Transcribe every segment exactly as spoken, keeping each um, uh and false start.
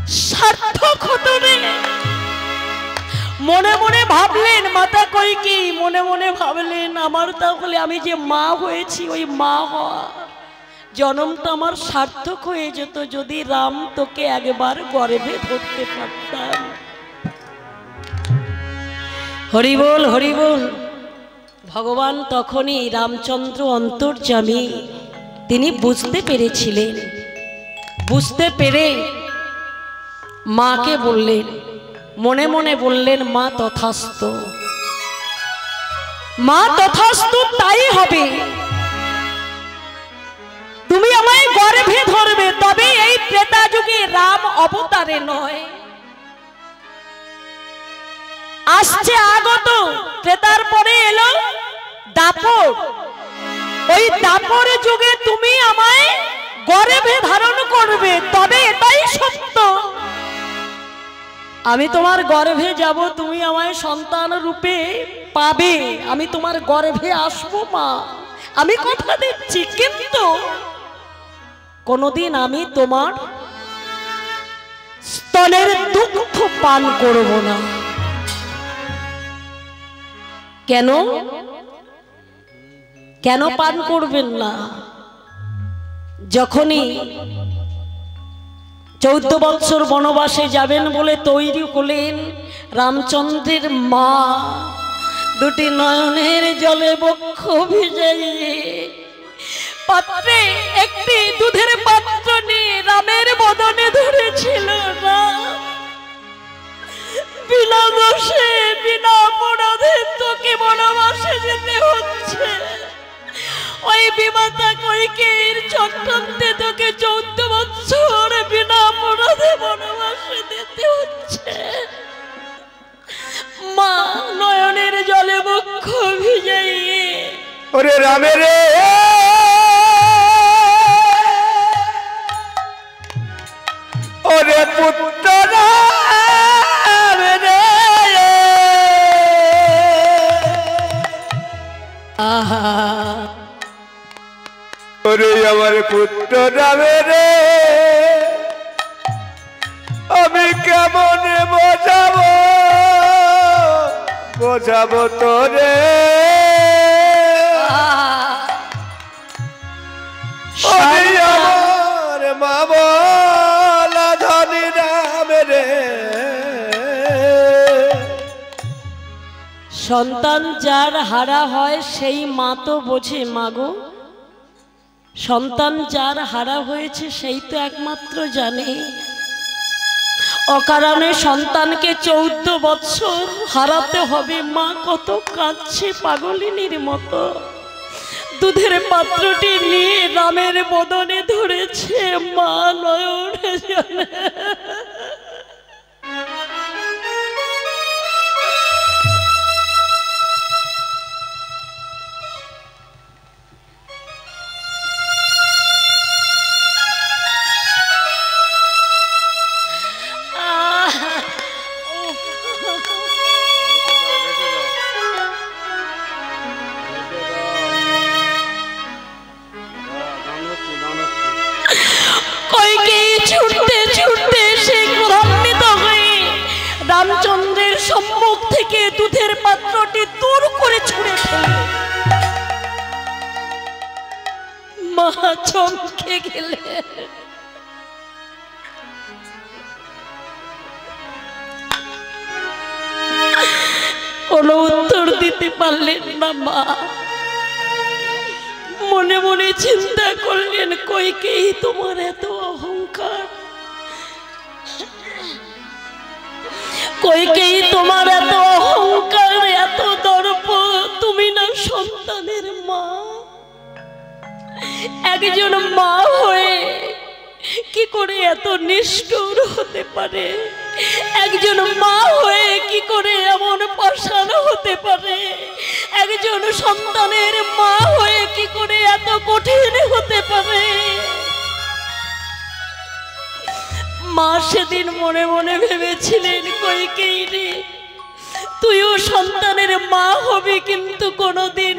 সার্থক হতো রে। মনে মনে ভাবলেন মাতা কইকেয়ী, মনে মনে ভাবলেন আমার তাহলে আমি যে মা হয়েছি ওই মা হওয়া জন্মটা আমার সার্থক হয়ে যেত যদি রাম তোকে একবার গর্ভে ধরতে পারতাম। হরি বল হরি বল। ভগবান তখনই রামচন্দ্র অন্তর্যামী, তিনি বুঝতে পেরেছিলেন। বুঝতে পেরে মাকে বললেন, মনে মনে বললেন মা তথাস্তু, মা তথাস্তু, তাই হবে। তুমি আমায় গর্ভে ধরবে, তবে এই ত্রেতা যুগে রাম অবতারে নয়, আসছে আগত ত্রেতার পরে এলো দাপর। ওই দাপর যুগে তুমি আমায় গর্ভে ধারণ করবে, তবে এটাই সত্য। আমি তোমার গর্ভে যাব, তুমি আমায় সন্তান রূপে পাবে, আমি তোমার গর্ভে আসবো মা, আমি কথা দিচ্ছি। কিন্তু কোনদিন আমি তোমার স্তনের দুগ্ধ পান করব না। কেন কেন পান করবেন না? যখনই চৌদ্দ বৎসর বনবাসে যাবেন বলে তৈরি হলেন, রামচন্দ্রের মা দুটি নয়নের জলে বক্ষ ভিজাইয়ে পাত্রে একটি দুধের পাত্র নিয়ে রামের বদনে ধরেছিল। রাম, বিনা দোষে বিনা অপরাধে তোকে বনবাসে যেতে হচ্ছে। ওই বিমাতা কইকেয়ীর চক্রান্তে তোকে চৌদ্দ বৎসর বিনা অপরাধে বনবাসে যেতে হচ্ছে। মা নয়নের জলে বক্ষ ভিজাইয়ে ওরে রামের রে, ওরে পুত্র রামের রে, আহা ওরে আমার পুত্র রামের রে, আমি কেমন বোঝাবো বোঝাবো তোরে। আমার মা বলা ধনী রামের রে, সন্তান যার হারা হয় সেই মা তো বোঝে। মাগো, সন্তান যার হারা হয়েছে সেই তো একমাত্র জানে। অকারণে সন্তানকে চৌদ্দ বৎসর হারাতে হবে। মা কত কাঁদছে পাগলিনীর মতো, দুধের পাত্রটি নিয়ে রামের বদনে ধরেছে। মা নয়নে জানে। ছুটতে ছুটতে সে ক্রোধান্বিত হয়ে রামচন্দ্রের সম্মুখ থেকে দুধের পাত্রটি দূর করে ছুঁড়ে ফেলে। মা চমকে গেলে, কোনো উত্তর দিতে পারলেন না। মা মনে মনে চিন্তা করলেন, কইকেয়ী তোমার এত অহংকার, কইকেয়ী তোমার এত অহংকার, এত দর্প, তুমি না সন্তানের মা। একজন মা হয়ে কি করে এত নিষ্ঠুর হতে পারে? একজন মা হয়ে কি করে এমন পাষাণ হতে পারে? একজন সন্তানের মা হয়ে কি করে এত কঠিন হতে পারে? মা সেদিন মনে মনে ভেবেছিলেন, কইকেয়ী রে, তুইও সন্তানের মা হবি, কিন্তু কোনোদিন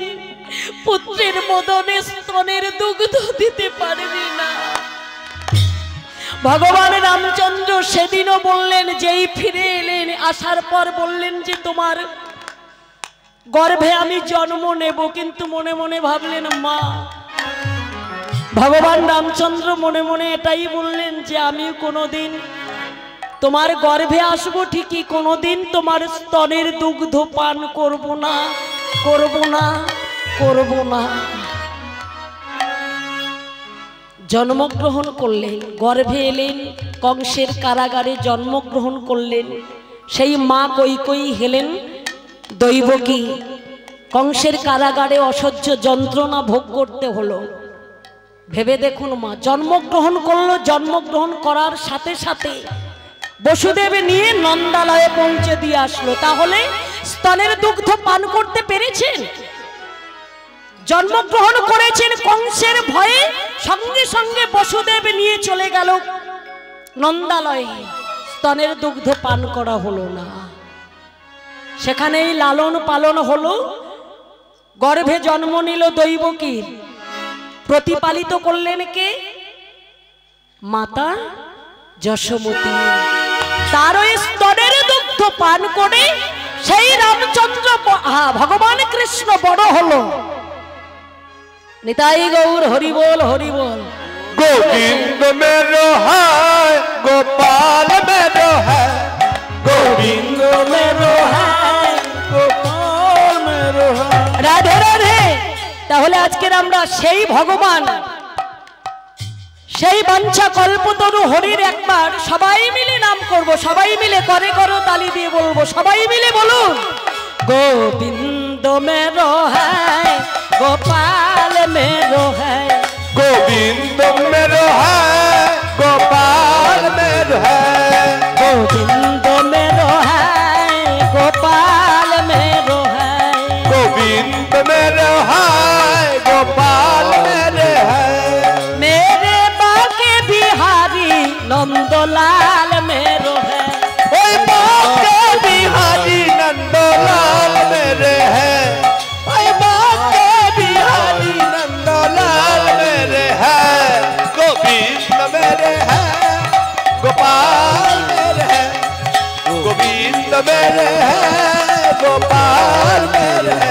পুত্রের মদনে স্তনের দুগ্ধ দিতে পারবি না। ভগবান রামচন্দ্র সেদিনও বললেন, যেই ফিরে এলেন আসার পর বললেন যে তোমার গর্ভে আমি জন্ম নেব, কিন্তু মনে মনে ভাবলেন মা। ভগবান রামচন্দ্র মনে মনে এটাই বললেন যে আমি কোনোদিন তোমার গর্ভে আসবো ঠিকই, কোনোদিন তোমার স্তনের দুগ্ধ পান করব না, করব না, করব না। জন্মগ্রহণ করলেন, গর্ভে এলেন, কংসের কারাগারে জন্মগ্রহণ করলেন। সেই মা কৈকেয়ী হেলেন দৈবকী, কংসের কারাগারে অসহ্য যন্ত্রণা ভোগ করতে হলো। ভেবে দেখুন মা জন্মগ্রহণ করলো, জন্মগ্রহণ করার সাথে সাথে বসুদেব নিয়ে নন্দালয়ে পৌঁছে দিয়ে আসলো। তাহলে স্তনের দুগ্ধ পান করতে পেরেছেন? জন্মগ্রহণ করেছেন কংসের ভয়ে, সঙ্গে সঙ্গে বসুদেব নিয়ে চলে গেল নন্দালয়ে, স্তনের দুগ্ধ পান করা হলো না। সেখানেই লালন পালন হলো, গর্ভে জন্ম নিল দৈবকীর। প্রতিপালিত করলেন কে? মাতা যশোমতী। তার ওই স্তনের দুগ্ধ পান করে সেই রামচন্দ্র ভগবান কৃষ্ণ বড় হলো। নিতাই গৌর হরিবোল হরিবোল। गोविंद मेरो है गोपाल मेरो है, गोविंद मेरो है गोपाल मेरो है। রাধে রাধে। তাহলে আজকের আমরা সেই ভগবান, সেই বাঞ্ছা কল্পতরু হরির একবার সবাই মিলে নাম করব, সবাই মিলে করে করো তালি দিয়ে বলবো, সবাই মিলে বলুন গোবিন্দ मेरो है गोपाल मेरो है, गोविंद मेरो है गोपाल मेरो है, गोविंद मेरो है गोपाल मेरो है, गोविंद मेरो है गोपाल मेरे है, मेरे बाके बिहारी नंदलाल मेरो है, ओए बाके बिहारी नंदलाल मेरे है, ओए बाके बिहारी नंदलाल मेरे है, गोविंद मेरे है गोपाल मेरे है, गोविंद मेरे है गोपाल मेरे है।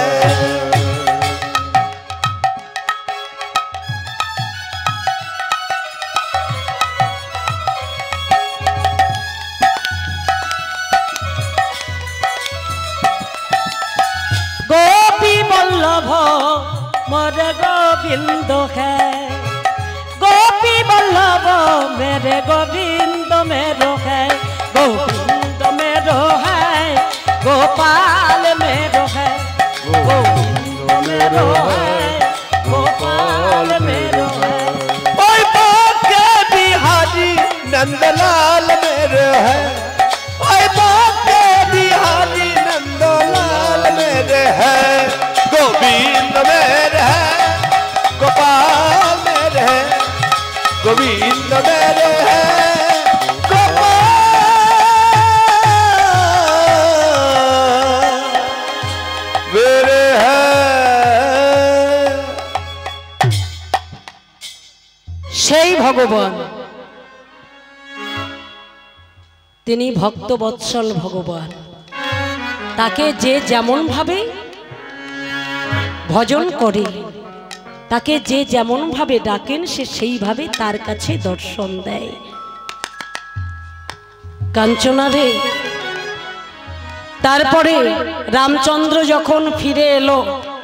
गोपी बल्लभ मोरे गोविंद है, गोपी बल्लभ मेरे गोविंद मेरो है, गोविंद मेरो है गोपाल मेरो है, गोविंद मेरो है गोपाल मेरो है, ओए बाके बिहारी नंदलाल मेरे है, ओए बाके बिहारी नंदलाल मेरे है, गोविंद मेरे है गोपाल मेरे है, गोविंद मेरे है गोपाल मेरे है। সেই ভগবান, তিনি ভক্ত বৎসল ভগবান। তাকে যে যেমন ভাবে ভজন করে, তাকে যে যেমন ভাবে ডাকেন সে সেইভাবে তার কাছে দর্শন দেয়। কাঞ্চনা রে, তারপরে রামচন্দ্র যখন ফিরে এলো,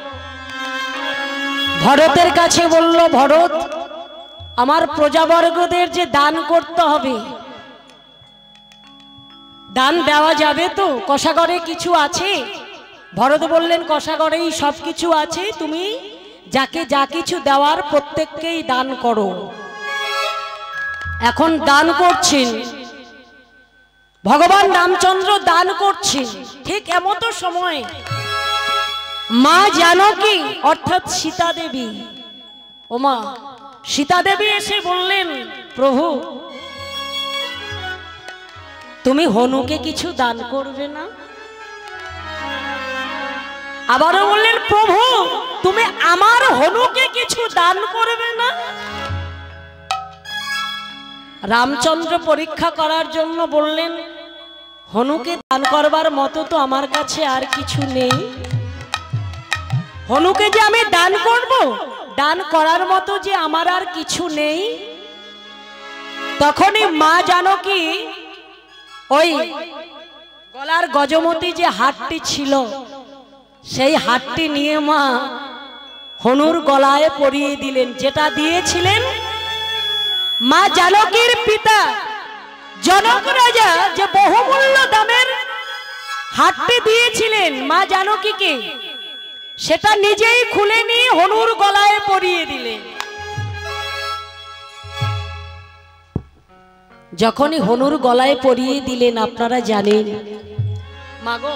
ভরতের কাছে বলল, ভরত আমার প্রজাবর্গদের যে দান করতে হবে, দান দেওয়া যাবে তো? কষাগরে কিছু আছে? ভরত বললেন কষাগরেই সব কিছু আছে, তুমি যাকে যা কিছু দেওয়ার প্রত্যেককেই দান করো। এখন দান করছেন ভগবান রামচন্দ্র, দান করছেন। ঠিক এমতো সময় মা জানকী অর্থাৎ সীতা দেবী, ও মা সীতা দেবী এসে বললেন, প্রভু তুমি হনুকে কিছু দান করবে না? আবারও বললেন, প্রভু তুমি আমার হনুকে কিছু দান করবে না? রামচন্দ্র পরীক্ষা করার জন্য বললেন, হনুকে দান করবার মতো তো আমার কাছে আর কিছু নেই, হনুকে যে আমি দান করব, দান করার মতো যে আমার আর কিছু নেই। তখনই মা জানকী ওই গলার গজমতি যে হারটি ছিল, সেই হারটি নিয়ে মা হনুর গলায় পরিয়ে দিলেন। যেটা দিয়েছিলেন মা জানকীর পিতা জনক রাজা, যে বহুমূল্য দামের হারটি দিয়েছিলেন মা জানকীকে, সেটা নিজেই খুলে নিয়ে হনুর গলায় পরিয়ে দিলেন। যখনই হনুর গলায় পরিয়ে দিলেন, আপনারা জানেন মাগো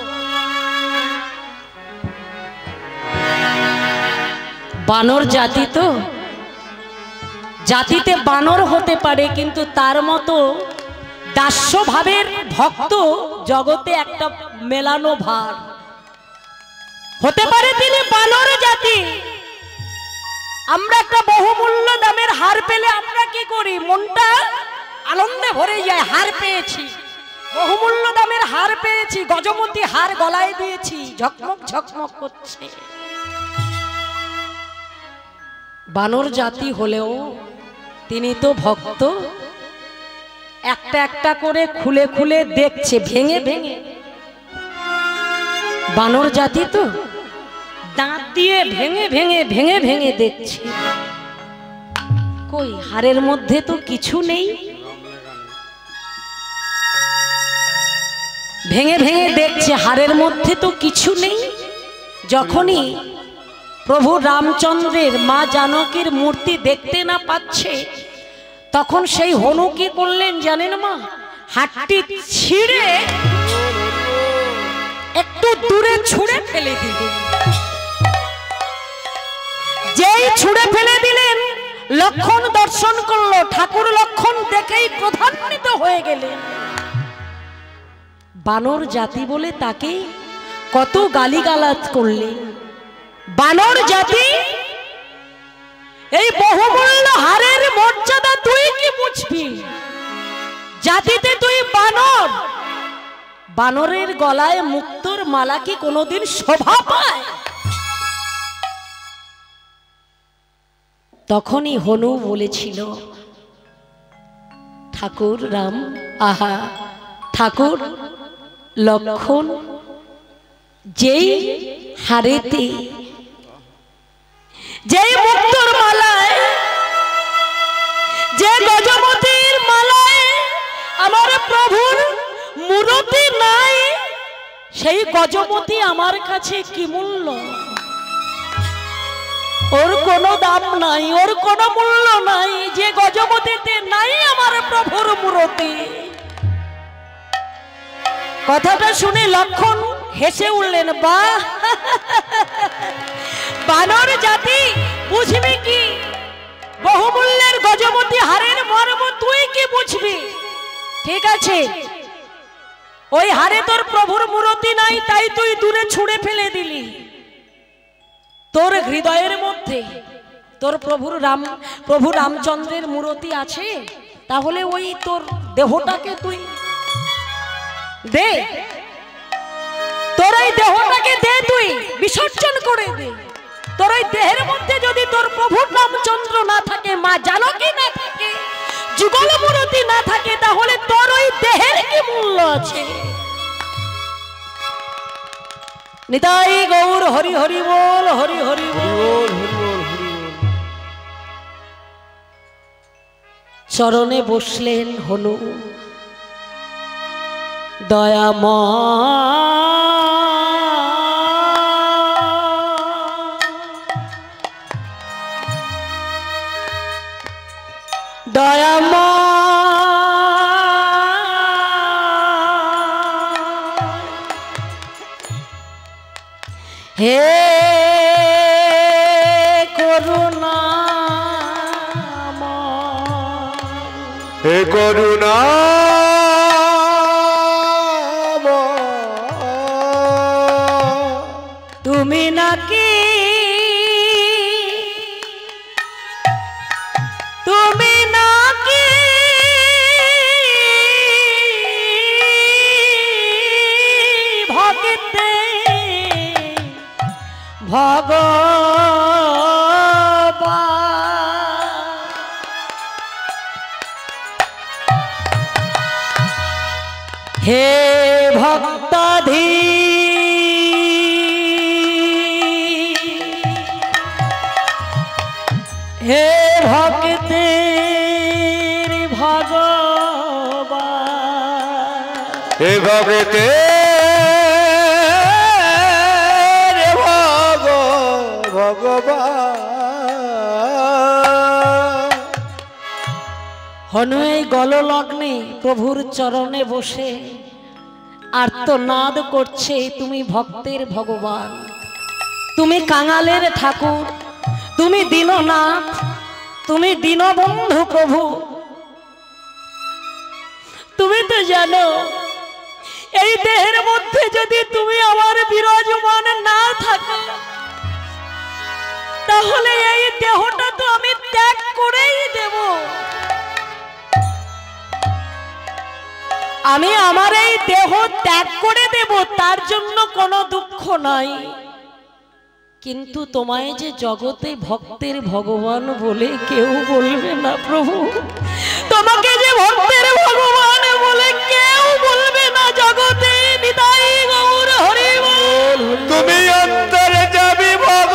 বানর জাতি, তো জাতিতে বানর হতে পারে, কিন্তু তার মতো দাস্য ভাবের ভক্ত জগতে একটা মেলানো ভার হতে পারে। তিনি বানর জাতি। আমরা একটা বহুমূল্য দামের হার পেলে আমরা কি করি? মনটা আনন্দে ভরে যায়, হার পেয়েছি, বহুমূল্য দামের হার পেয়েছি, গজমতি হার গলায় দিয়েছি, ঝকমক ঝকমক করছে। বানর জাতি হলেও তিনি তো ভক্ত, একটা একটা করে খুলে খুলে দেখছে, ভেঙে ভেঙে। বানর জাতি তো দাঁত দিয়ে ভেঙে ভেঙে ভেঙে ভেঙে দেখছে, কই হারের মধ্যে তো কিছু নেই। ভেঙে ভেঙে দেখছে, হারের মধ্যে তো কিছু নেই। যখনই প্রভু রামচন্দ্রের মা জানকীর মূর্তি দেখতে না পাচ্ছে, তখন সেই হনু কি করলেন জানেন মা? হাতটি ছিঁড়ে একটু দূরে ছুঁড়ে ফেলে দিলেন। যেই ছুঁড়ে ফেলে দিলেন, লক্ষণ দর্শন করলো। ঠাকুর লক্ষণ দেখেই ক্রোধান্বিত হয়ে গেলেন। বানর জাতি বলে তাকে কত গালিগালাজ করলেন। বানর জাতি, এই বহুমূল্য হারের মর্যাদা তুই কি বুঝবি? জাতিতে তুই বানর, বানরের গলায় মুক্তোর মালা কি কোনোদিন শোভা পায়? তখনই হনু বলেছিল, ঠাকুর রাম, আহা ঠাকুর লক্ষণ, যেই হারেতে, যেই মুক্তোর মালায়, যে গজমতির মালায় আমার প্রভুর মূরতি নাই, সেই গজমতি আমার কাছে কি মূল্য? ওর কোনো দাম নাই, ওর কোনো মূল্য নাই। যে গজমতিতে নাই আমার প্রভুর মূরতি। কথাটা শুনে লক্ষণ হেসে উঠলেন, বাহ বানর জাতি, বুঝবি কি বহুমূল্যের গজমতি হারের মর্ম? তুই কি বুঝবি? ঠিক আছে, ওই হারে তোর প্রভুর মূরতি নাই, তাই তুই দূরে ছুঁড়ে ফেলে দিলি। তোর হৃদয়ের মধ্যে তোর প্রভুর রাম প্রভু রামচন্দ্রের মূরতি আছে, তাহলে ওই তোর দেহটাকে তুই দে, তোর ওই দেহটাকে দে, তুই বিসর্জন করে দে। তোর ওই দেহের মধ্যে যদি তোর প্রভু রামচন্দ্র না থাকে, মা জানকী না থাকে, যুগল মূরতি না থাকে, তাহলে তোর ওই দেহের কি মূল্য আছে? নিতাই গৌর হরি হরি বল, হরি হরি বল। চরণে বসলেন হনু। দয়াময় দয়াময় হে করুণাময়, হে করুণা তুমি নাকি তুমি নাকি হে ভক্তাধী হে ভক্তের ভগবান হে ভক্তের ভগ ভগবান হনু এই গললগ্নে প্রভুর চরণে বসে আর্তনাদ করছে, তুমি ভক্তের ভগবান, তুমি কাঙালের ঠাকুর, তুমি দীননাথ, তুমি দীনবন্ধু প্রভু। তুমি তো জানো এই দেহের মধ্যে যদি তুমি আমার বিরাজমান না থাকো তাহলে এই দেহটা তো আমি ত্যাগ করেই দেব। আমি আমার এই দেহ ত্যাগ করে দেব, তার জন্য কোনো দুঃখ নাই, কিন্তু তোমায় যে জগতে ভক্তের ভগবান বলে কেউ বলবে না প্রভু, তোমাকে যে ভক্তের ভগবান বলে কেউ বলবে না জগতে। নিতাই গৌর হরি বল। তুমি অন্তরে যাবি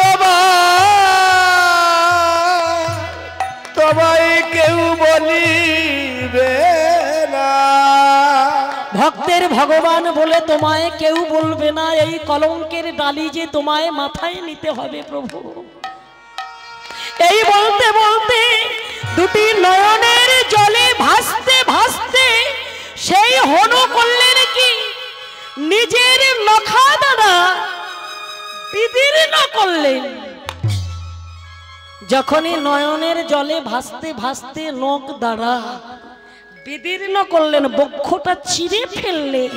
ভগবান, তোমায় কেউ বলিবে না। ভক্তের ভগবান বলে তোমায় কেউ বলবে না, এই কলঙ্কের ডালি যে তোমায় মাথায় নিতে হবে প্রভু। এই বলতে বলতে দুটি নয়নের জলে ভাসতে ভাসতে সেই হনু করলেন কি, নিজের নখা দ্বারা বিদীর্ণ করলেন। যখনই নয়নের জলে ভাসতে ভাসতে নখ দ্বারা বিদীর্ণ করলেন, বক্ষটা চিরে ফেললেন,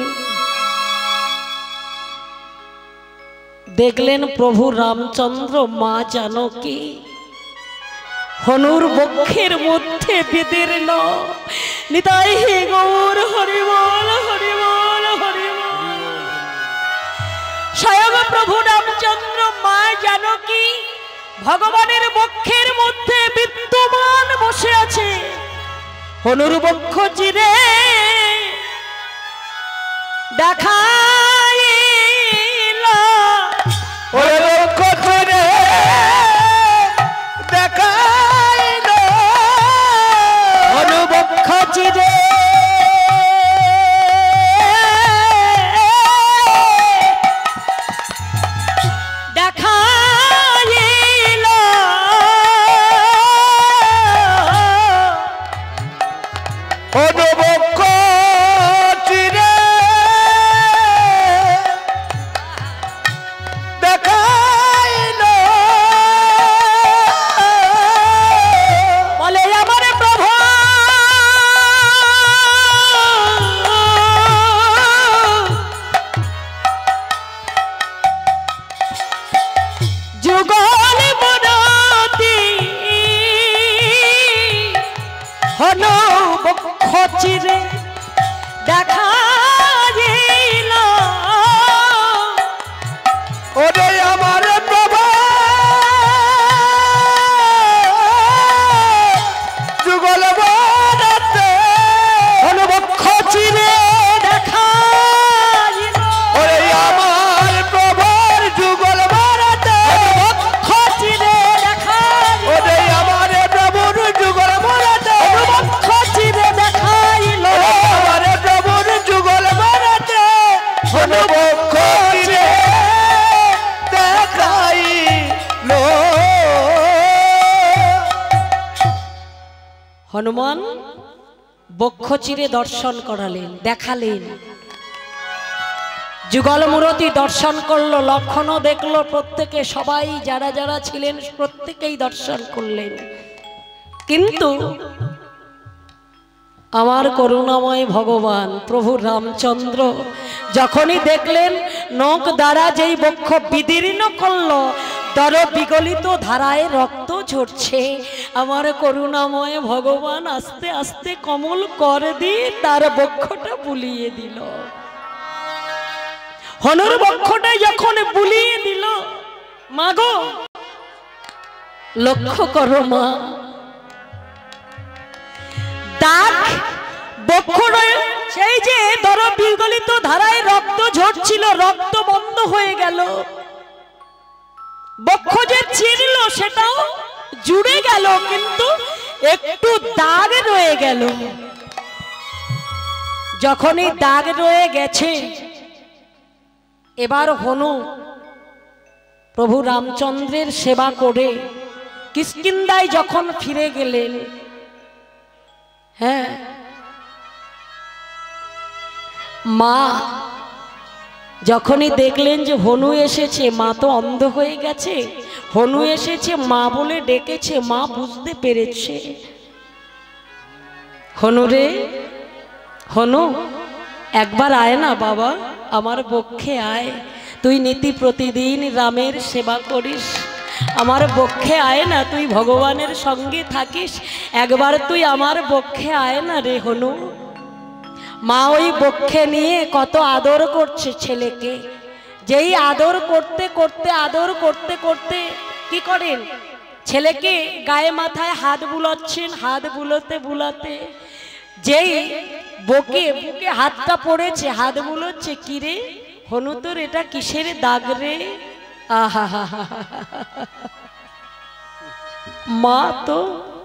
দেখলেন প্রভু রামচন্দ্র মা জানকী হনুর বক্ষের মধ্যে বিদীর্ণ। নিতাই গৌর হরি বল হরি বল হরি বল। স্বয়ং প্রভু রামচন্দ্র মা জানকী ভগবানের বক্ষের মধ্যে বিদ্যমান বসে আছে। হনুর বক্ষ চিরে দেখাইল, ওরে বক্ষ চিরে দেখাইল, হনু বক্ষ চিরে দেখাইল, ওরে বক্ষ চিরে দেখাইল, বলে আমার প্রভু যুগল মনতি হনু বক্ষ চিরে দেখাইল, ওরে আমার প্রভু যুগল বনতে, হনু বক্ষ চিরে দেখাইল, ওরে আমার প্রভুর যুগল বনতে, বক্ষ চিরে দেখাইল, ওরে আমার প্রভুর যুগল বনতে, বক্ষ চিরে দেখাইল, আমার প্রভুর যুগল বনতে, হনু বক্ষ চিরে দেখাইল। হনুমান বক্ষ চিরে দর্শন করালেন, দেখালেন। যুগল মূরতি দর্শন করলো, লক্ষণও দেখলো, প্রত্যেকে সবাই যারা যারা ছিলেন প্রত্যেকেই দর্শন করলেন। কিন্তু আমার করুণাময় ভগবান প্রভু রামচন্দ্র যখনই দেখলেন নখ দ্বারা যেই বক্ষ বিদীর্ণ করলো, দর বিগলিত ধারায় রক্ত ঝরছে, আমার করুণাময় ভগবান আস্তে আস্তে কমল কর দিয়ে তার বক্ষটা বুলিয়ে দিল। হনুর বক্ষটা যখন বুলিয়ে দিল, মাগো লক্ষ্য করো মা, দাগ বক্ষ সেই যে দর বিগলিত ধারায় রক্ত ঝরছিল, রক্ত বন্ধ হয়ে গেল। বক্ষ যে ছিঁড়ল সেটাও জুড়ে গেল, কিন্তু একটু দাগ রয়ে গেল। যখন এই দাগ রয়ে গেছে, এবার হনু প্রভু রামচন্দ্রের সেবা করে কিষ্কিন্ধায় যখন ফিরে গেলেন, হ্যাঁ, মা যখনই দেখলেন যে হনু এসেছে, মা তো অন্ধ হয়ে গেছে, হনু এসেছে মা বলে ডেকেছে, মা বুঝতে পেরেছে। হনু রে, হনু একবার আয় না বাবা, আমার বক্ষে আয়, তুই নীতি প্রতিদিন রামের সেবা করিস, আমার বক্ষে আয় না, তুই ভগবানের সঙ্গে থাকিস, একবার তুই আমার বক্ষে আয় না রে হনু। মা ওই বক্ষে নিয়ে কত আদর করছে ছেলেকে। যেই আদর করতে করতে আদর করতে করতে কি করেন, ছেলেকে গায়ে মাথায় হাত বুলাচ্ছেন, হাত বুলোতে বুলাতে যেই বুকে বুকে হাতটা পড়েছে, হাত বুলোচ্ছে, কি রে হনু তোর এটা কিসের দাগ রে? আহা হা হা, মা তো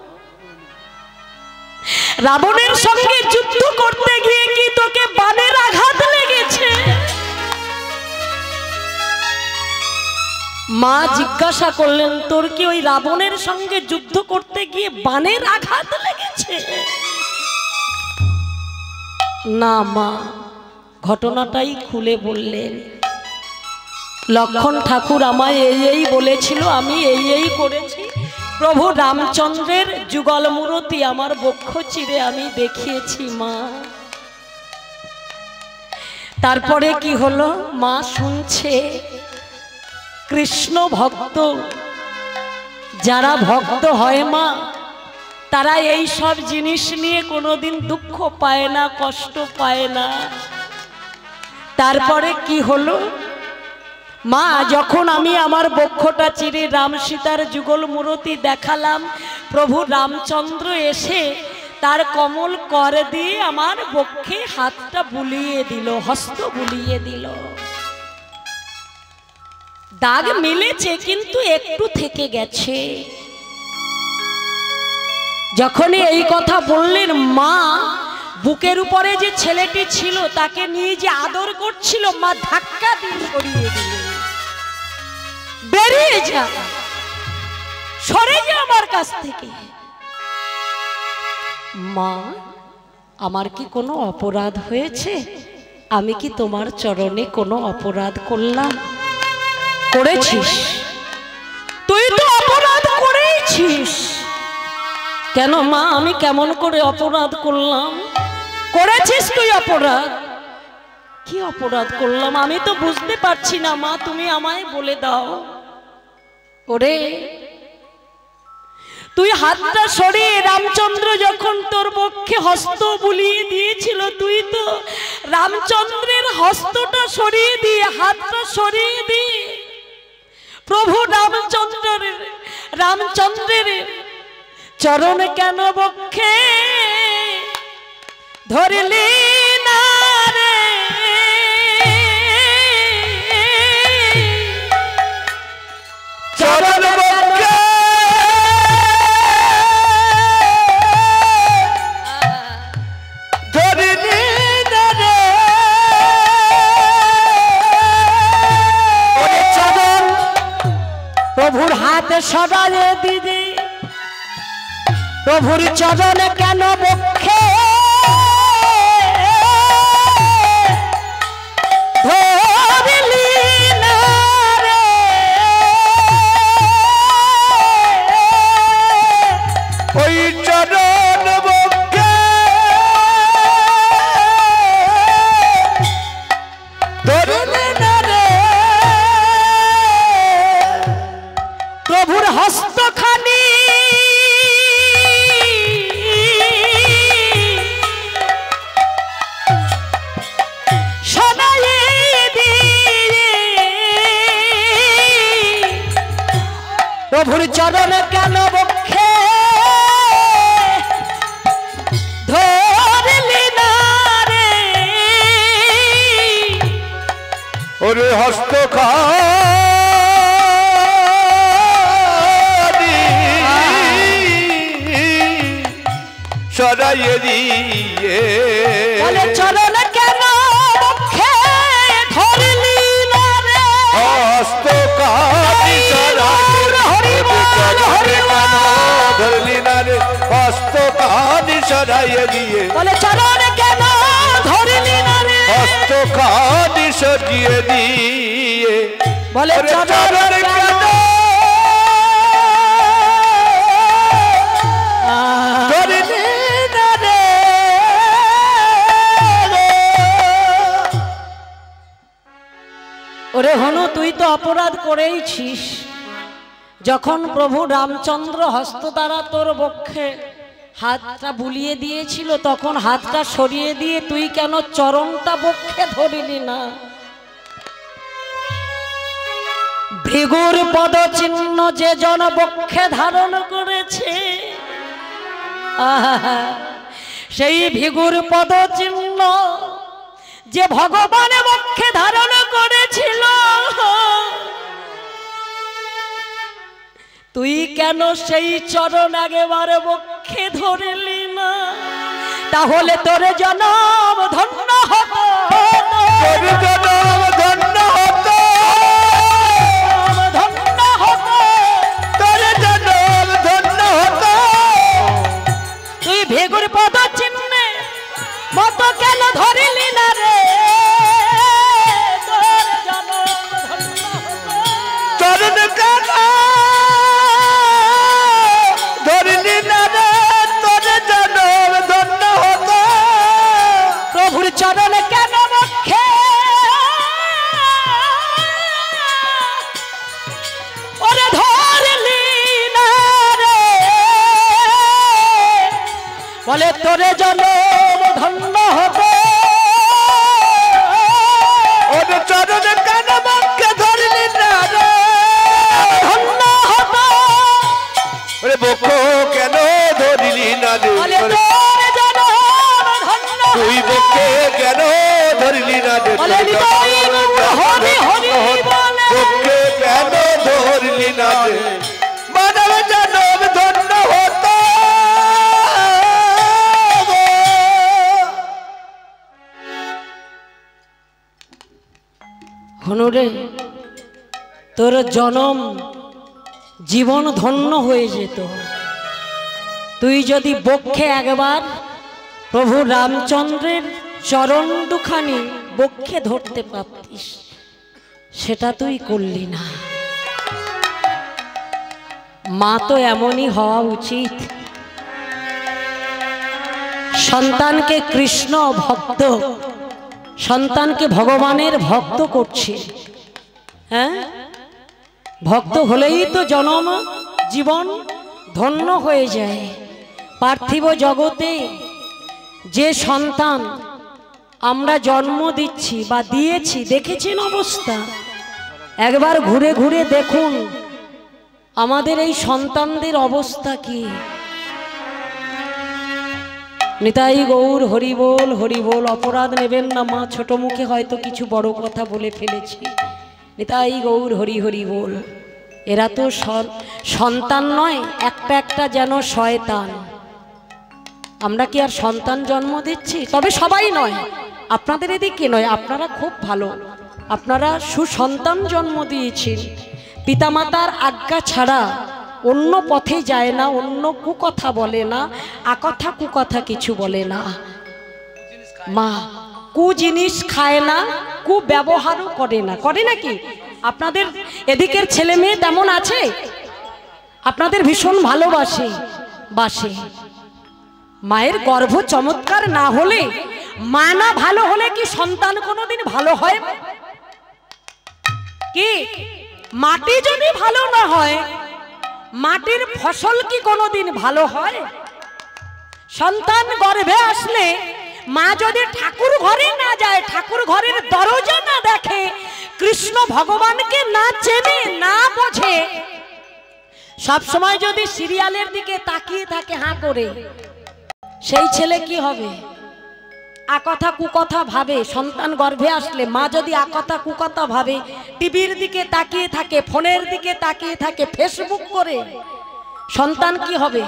রাবণের সঙ্গে যুদ্ধ করতে গিয়ে কি তোকে বাণের আঘাত লেগেছে? মা জিজ্ঞাসা করলেন, তোর কি ওই রাবণের সঙ্গে যুদ্ধ করতে গিয়ে বাণের আঘাত লেগেছে? না মা, ঘটনাটাই খুলে বললেন। লক্ষণ ঠাকুর আমায় এই এই বলেছিল, আমি এই এই করেছি, প্রভু রামচন্দ্রের যুগল মূরতি আমার বক্ষ চিরে আমি দেখিয়েছি মা। তারপরে কি হলো, মা শুনছে কৃষ্ণ ভক্ত যারা ভক্ত হয় মা, তারা এই সব জিনিস নিয়ে কোনোদিন দুঃখ পায় না, কষ্ট পায় না। তারপরে কি হলো, মা যখন আমি আমার বক্ষটা চিরে রাম সীতার যুগল মূরতি দেখালাম, প্রভু রামচন্দ্র এসে তার কমল কর দিয়ে আমার বক্ষে হাতটা বুলিয়ে দিল, হস্ত বুলিয়ে দিল। দাগ মিলেছে কিন্তু একটু থেকে গেছে। যখনই এই কথা বললেন, মা বুকের উপরে যে ছেলেটি ছিল তাকে নিয়ে যে আদর করছিল, মা ধাক্কা দিয়ে সরিয়ে দিলেন, বেরিয়ে যা, সরে যা আমার কাছ থেকে। মা আমার কি কোনো অপরাধ হয়েছে? আমি কি তোমার চরণে কোনো অপরাধ করলাম? করেছিস, তুই তো অপরাধ করেছিস। কেন মা, আমি কেমন করে অপরাধ করলাম? করেছিস তুই অপরাধ। কি অপরাধ করলাম আমি তো বুঝতে পারছি না মা, তুমি আমায় বলে দাও। ওরে, তুই হাতটা সরিয়ে রামচন্দ্র যখন তোর বক্ষে হস্ত বুলিয়ে দিয়েছিল, তুই তো রামচন্দ্রের হস্তটা সরিয়ে দিয়ে, হাতটা সরিয়ে দিয়ে প্রভু রামচন্দ্রের রামচন্দ্রের চরণ কেন বক্ষে ধরলি না রে? চরণ বক্ষে ধরলি না রে? চরণ প্রভুর হাতে সরায়ে দিদি, প্রভুর চরণ কেন বক্ষে ধরলি না রে? ওই চরণ বক্ষে ধরলি না রে? প্রভুর হস্তখানি প্রভুর চরণ কেন বক্ষে ধরলি না রে? ওরে হস্তখানি সরাইয়ে দিয়ে বলে চরণ কেন মুখে ধরলি না রে হস্তখানি ধরলি না রে হস্তখানি সরাইয়ে দিয়ে বলে চরণ কেন ধরলি না রে হস্তখানি সরিয়ে দিয়ে বলে চরণ কেন ধরলি না রে ওরে হনু তুই তো অপরাধ করেইছিস যখন প্রভু রামচন্দ্র হস্ত দ্বারা তোর বক্ষে হাতটা বুলিয়ে দিয়েছিল তখন হাতটা সরিয়ে দিয়ে তুই কেন চরণটা বক্ষে ধরিলি না ভৃগুর পদচিহ্ন যে জন বক্ষে ধারণ করেছে আহা সেই ভৃগুর পদচিহ্ন যে ভগবান বক্ষে ধারণ করেছিল তুই কেন সেই চরণ একেবারে বক্ষে ধরলি না তাহলে তোর জনম ধন্য হতো তোর জনম ধন্য হতো ধন্য হতো তোর জনম ধন্য হতো তুই ভেগুর পদ চিহ্নে মতো কেন ধরিলি না রে তোর জনম ধন্য হতো চরণ কেন ধরলি না রে তোর জনম ধন্য হতো প্রভুর চরণ কেন বক্ষে ওরে ধরলি না রে বলে তোরে জনম ধন্য হবে ওরে চরণ কেন বক্ষে ধরলি না রে ধন্য হবে ওরে বক্ষ কেন ধরলি না রে বলে তোরে জনম ধন্য তুই বক্ষে কেন ধরলি না রে বলে হরি হরি হরি বলে বক্ষে কেন ধরলি না রে মানব জনম ধন্য হতো হনুরে তোর জনম জীবন ধন্য হয়ে যেত তুই যদি বক্ষে একবার প্রভু রামচন্দ্রের চরণ দুখানি বক্ষে ধরতে পারতিস সেটা তুই করলি না মা তো এমনই হওয়া উচিত সন্তানকে কৃষ্ণ ভক্ত সন্তানকে ভগবানের ভক্ত করছে হ্যাঁ ভক্ত হলেই তো জনম জীবন ধন্য হয়ে যায় পার্থিব জগতে যে সন্তান আমরা জন্ম দিচ্ছি বা দিয়েছি দেখেছেন অবস্থা একবার ঘুরে ঘুরে দেখুন আমাদের এই সন্তানদের অবস্থা কি নিতাই গৌর হরি বল হরি বল অপরাধ নেবেন না মা ছোট মুখে হয়তো কিছু বড় কথা বলে ফেলেছি নিতাই গৌর হরি হরি বল এরা তো সন্তান নয় একটা একটা যেন শয়তান আমরা কি আর সন্তান জন্ম দিচ্ছি তবে সবাই নয় আপনাদের এদিকে নয় আপনারা খুব ভালো আপনারা সুসন্তান জন্ম দিয়েছেন পিতামাতার আজ্ঞা ছাড়া অন্য পথে যায় না অন্য কুকথা বলে না আকথা কুকথা কিছু বলে না মা কু জিনিস খায় না কু ব্যবহারও করে না করে নাকি আপনাদের এদিকের ছেলে মেয়ে তেমন আছে আপনাদের ভীষণ ভালোবাসে বাসে মায়ের গর্ভ চমৎকার না হলে মা না ভালো হলে কি সন্তান কোনোদিন ভালো হয় কি মাটি যদি ভালো না হয় মাটির ফসল কি কোনোদিন ভালো হয় সন্তান গর্ভে আসলে মা যদি ঠাকুর ঘরে না যায় ঠাকুর ঘরের দরজা না দেখে কৃষ্ণ ভগবানকে না চেনে না বোঝে সব সময় যদি সিরিয়ালের দিকে তাকিয়ে থাকে হাঁ করে সেই ছেলে কি হবে আকথা কুকথা ভাবে, সন্তান গর্ভে আসলে মা যদি আকথা কুকথা ভাবে, টিভির দিকে তাকিয়ে থাকে, ফোনের দিকে তাকিয়ে থাকে, ফেসবুক করে, সন্তান কি হবে?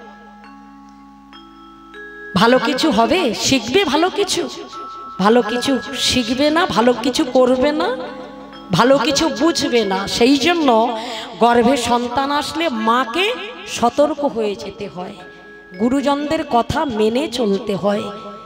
ভালো কিছু হবে? শিখবে ভালো কিছু? ভালো কিছু শিখবে না, ভালো কিছু করবে না, ভালো কিছু বুঝবে না। সেই জন্য গর্ভে সন্তান আসলে মাকে সতর্ক হয়ে যেতে হয়, গুরুজনদের কথা মেনে চলতে হয়,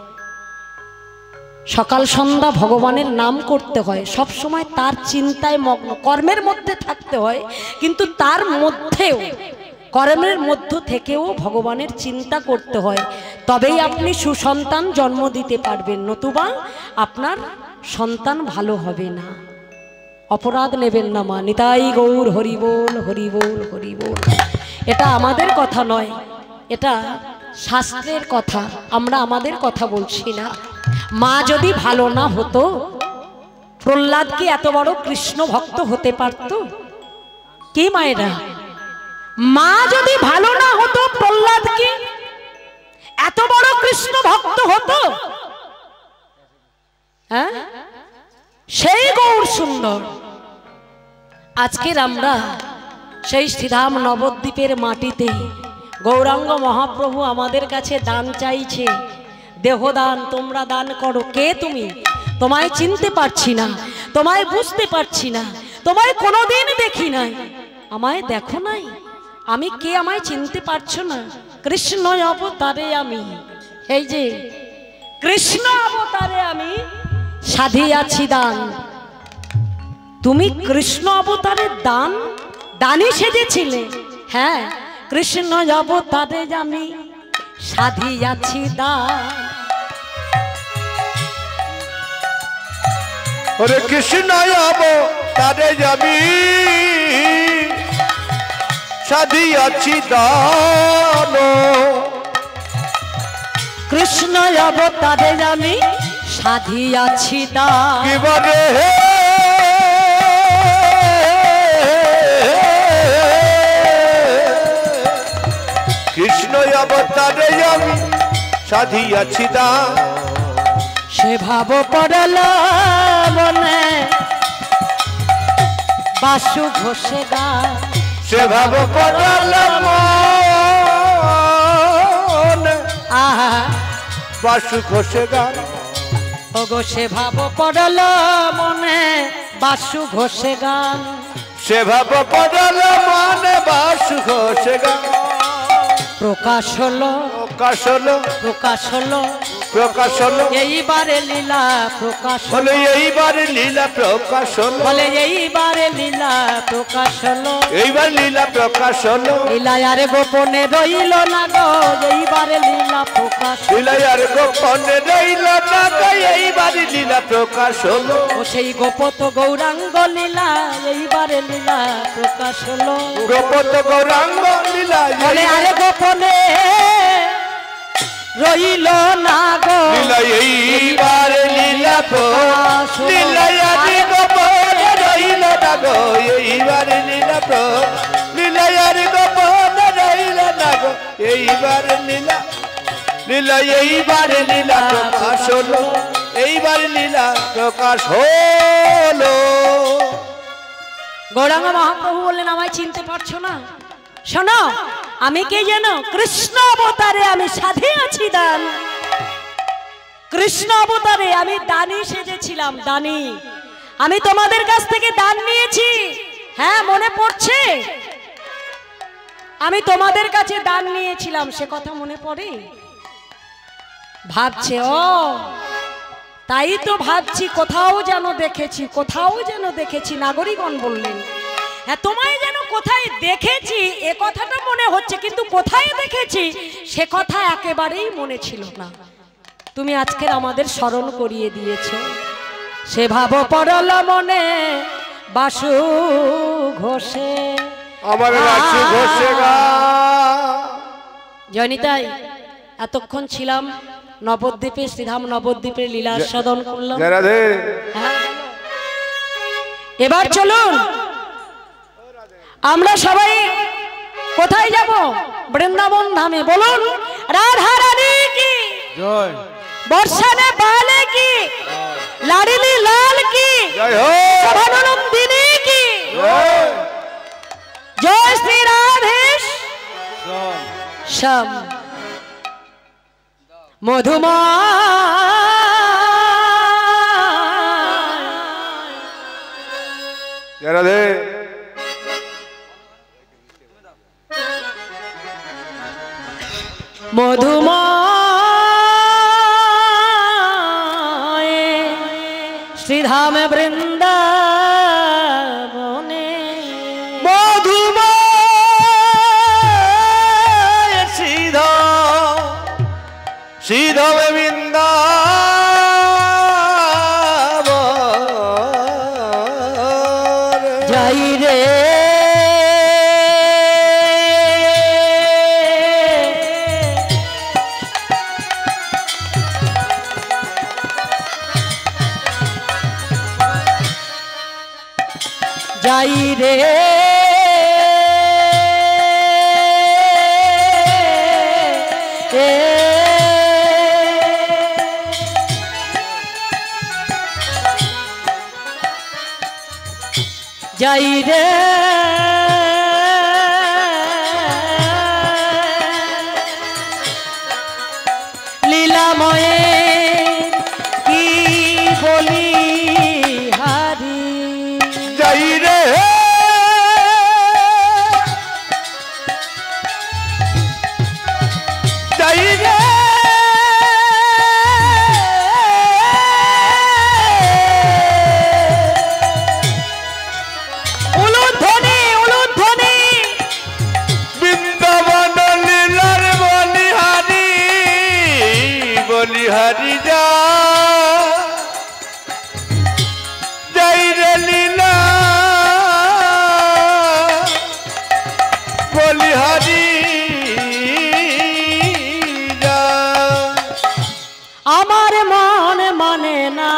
সকাল সন্ধ্যা ভগবানের নাম করতে হয়, সব সময় তার চিন্তায় মগ্ন, কর্মের মধ্যে থাকতে হয়, কিন্তু তার মধ্যেও, কর্মের মধ্য থেকেও ভগবানের চিন্তা করতে হয়, তবেই আপনি সুসন্তান জন্ম দিতে পারবেন, নতুবা আপনার সন্তান ভালো হবে না। অপরাধ নেবেন না মা। নিতাই গৌর হরিবোল হরিবোল হরিবোল। এটা আমাদের কথা নয়, এটা শাস্ত্রের কথা, আমরা আমাদের কথা বলছি না। মা যদি ভালো না হতো, প্রহ্লাদ কি এত বড় কৃষ্ণ ভক্ত হতে পারত? কি মায়েরা, মা যদি ভালো না হতো, প্রহ্লাদ কি এত বড় কৃষ্ণ ভক্ত হতো? হ্যাঁ, সেই গৌর সুন্দর। আজকের আমরা সেই শ্রীধাম নবদ্বীপের মাটিতে গৌরাঙ্গ মহাপ্রভু আমাদের কাছে দান চাইছে, দেহদান, তোমরা দান করো। কে তুমি? তোমায় চিনতে পারছি না, তোমায় বুঝতে পারছি না, তোমায় কোনোদিন দেখি নাই, আমায় দেখো নাই, আমি কে আমায় চিনতে পারছো না? কৃষ্ণ অবতারে আমি, এই যে কৃষ্ণ অবতারে আমি সাধিয়াছি দান। তুমি কৃষ্ণ অবতারের দান, দানি সেজেছিলে? হ্যাঁ, কৃষ্ণ অবতারে আমি সাধিয়াছি দান। ওরে কৃষ্ণ অবতারে আমি সাধিয়াছি দান, কৃষ্ণ অবতারে আমি সাধিয়াছি দান। কি বলে কৃষ্ণ অবতারে আমি সাধিয়াছি দান, সে ভাব পড়ল মনে বাসু ঘোষে গান। সে ভাব পড়ল মনে আহা বাসু ঘোষে গান। ওগো সে ভাব পড়ল মনে বাসু ঘোষে গান। সে ভাব পড়ল মনে বাসু ঘোষে গান। প্রকাশ হলো, প্রকাশ হলো, প্রকাশ হলো, প্রকাশ হলো, এইবারে লীলা প্রকাশ বলে হলো, এইবারে লীলা প্রকাশ হলো, বলে এইবারে লীলা প্রকাশ হলো, এইবার লীলা প্রকাশ হলো, লীলায় আর গোপনে রইল না গো, এইবারে লীলা প্রকাশ হলো। লীলায় আর গোপনে রইল না গো, এইবারে লীলা প্রকাশ হলো। ও সেই গোপত গৌরাঙ্গ লীলা, এইবারে লীলা প্রকাশ হলো। গোপত গৌরাঙ্গ লীলা, বলে আরে গোপনে রইল না গো, লীলা এইবারে লীলা প্রকাশ, লীলায় আর গোপনে রইল না গো, এইবারে লীলা প্রকাশ, লীলায় আর গোপনে রইল না গো, এইবারে লীলা, লীলা এইবারে লীলা প্রকাশ হলো, এইবারে লীলা প্রকাশ হলো। গৌরাঙ্গ মহাপ্রভু বললেন, আমায় চিনতে পারছো না? শোনো, আমি কে জানো? কৃষ্ণ অবতারে আমি সাধিয়াছি দান। কৃষ্ণ অবতারে আমি দানি সেজেছিলাম, দানি। আমি তোমাদের কাছ থেকে দান নিয়েছি, হ্যাঁ মনে পড়ছে? আমি তোমাদের কাছে দান নিয়েছিলাম, সে কথা মনে পড়ে? ভাবছে, ও তাই তো ভাবছি, কোথাও যেন দেখেছি, কোথাও যেন দেখেছি। নাগরিকগণ বললেন, হ্যাঁ তোমায় যেন কোথায় দেখেছি এ কথাটা মনে হচ্ছে, কিন্তু কোথায় দেখেছি সে কথা একেবারেই মনে ছিল না। তুমি আজকের আমাদের স্মরণ করিয়ে দিয়েছো। সে ভাব পড়ল মনে বাসু ঘোষে, আমার বাসু ঘোষে গান। জয়নিতাই, এতক্ষণ ছিলাম নবদ্বীপে, শ্রীধাম নবদ্বীপের লীলা আস্বাদন করলাম। হ্যাঁ, এবার চলুন আমরা সবাই কোথায় যাব? বৃন্দাবন ধামে। বলুন রাধা রানী কি জয়। বর্ষানে বালে কি লাড়িলি লাল কি জয় হো শোভানন্দিনী কি জয় শ্রী রাধেশ শ্যাম মধুমা রাধে মধুময় শ্রীধাম বৃন্দাবনে মধুময় শ্রীধাম শ্রীধাম বৃন্দাবন যাই রে যাই রে যাই রে লীলাময়ে কি বলি হারি যাই রে যাই রে উলুধ্বনি উলুধ্বনি বৃন্দাবন লীলার বলিহারি বলিহারি যা যাই রে লীলা বলিহারি যা আমার মন মানে না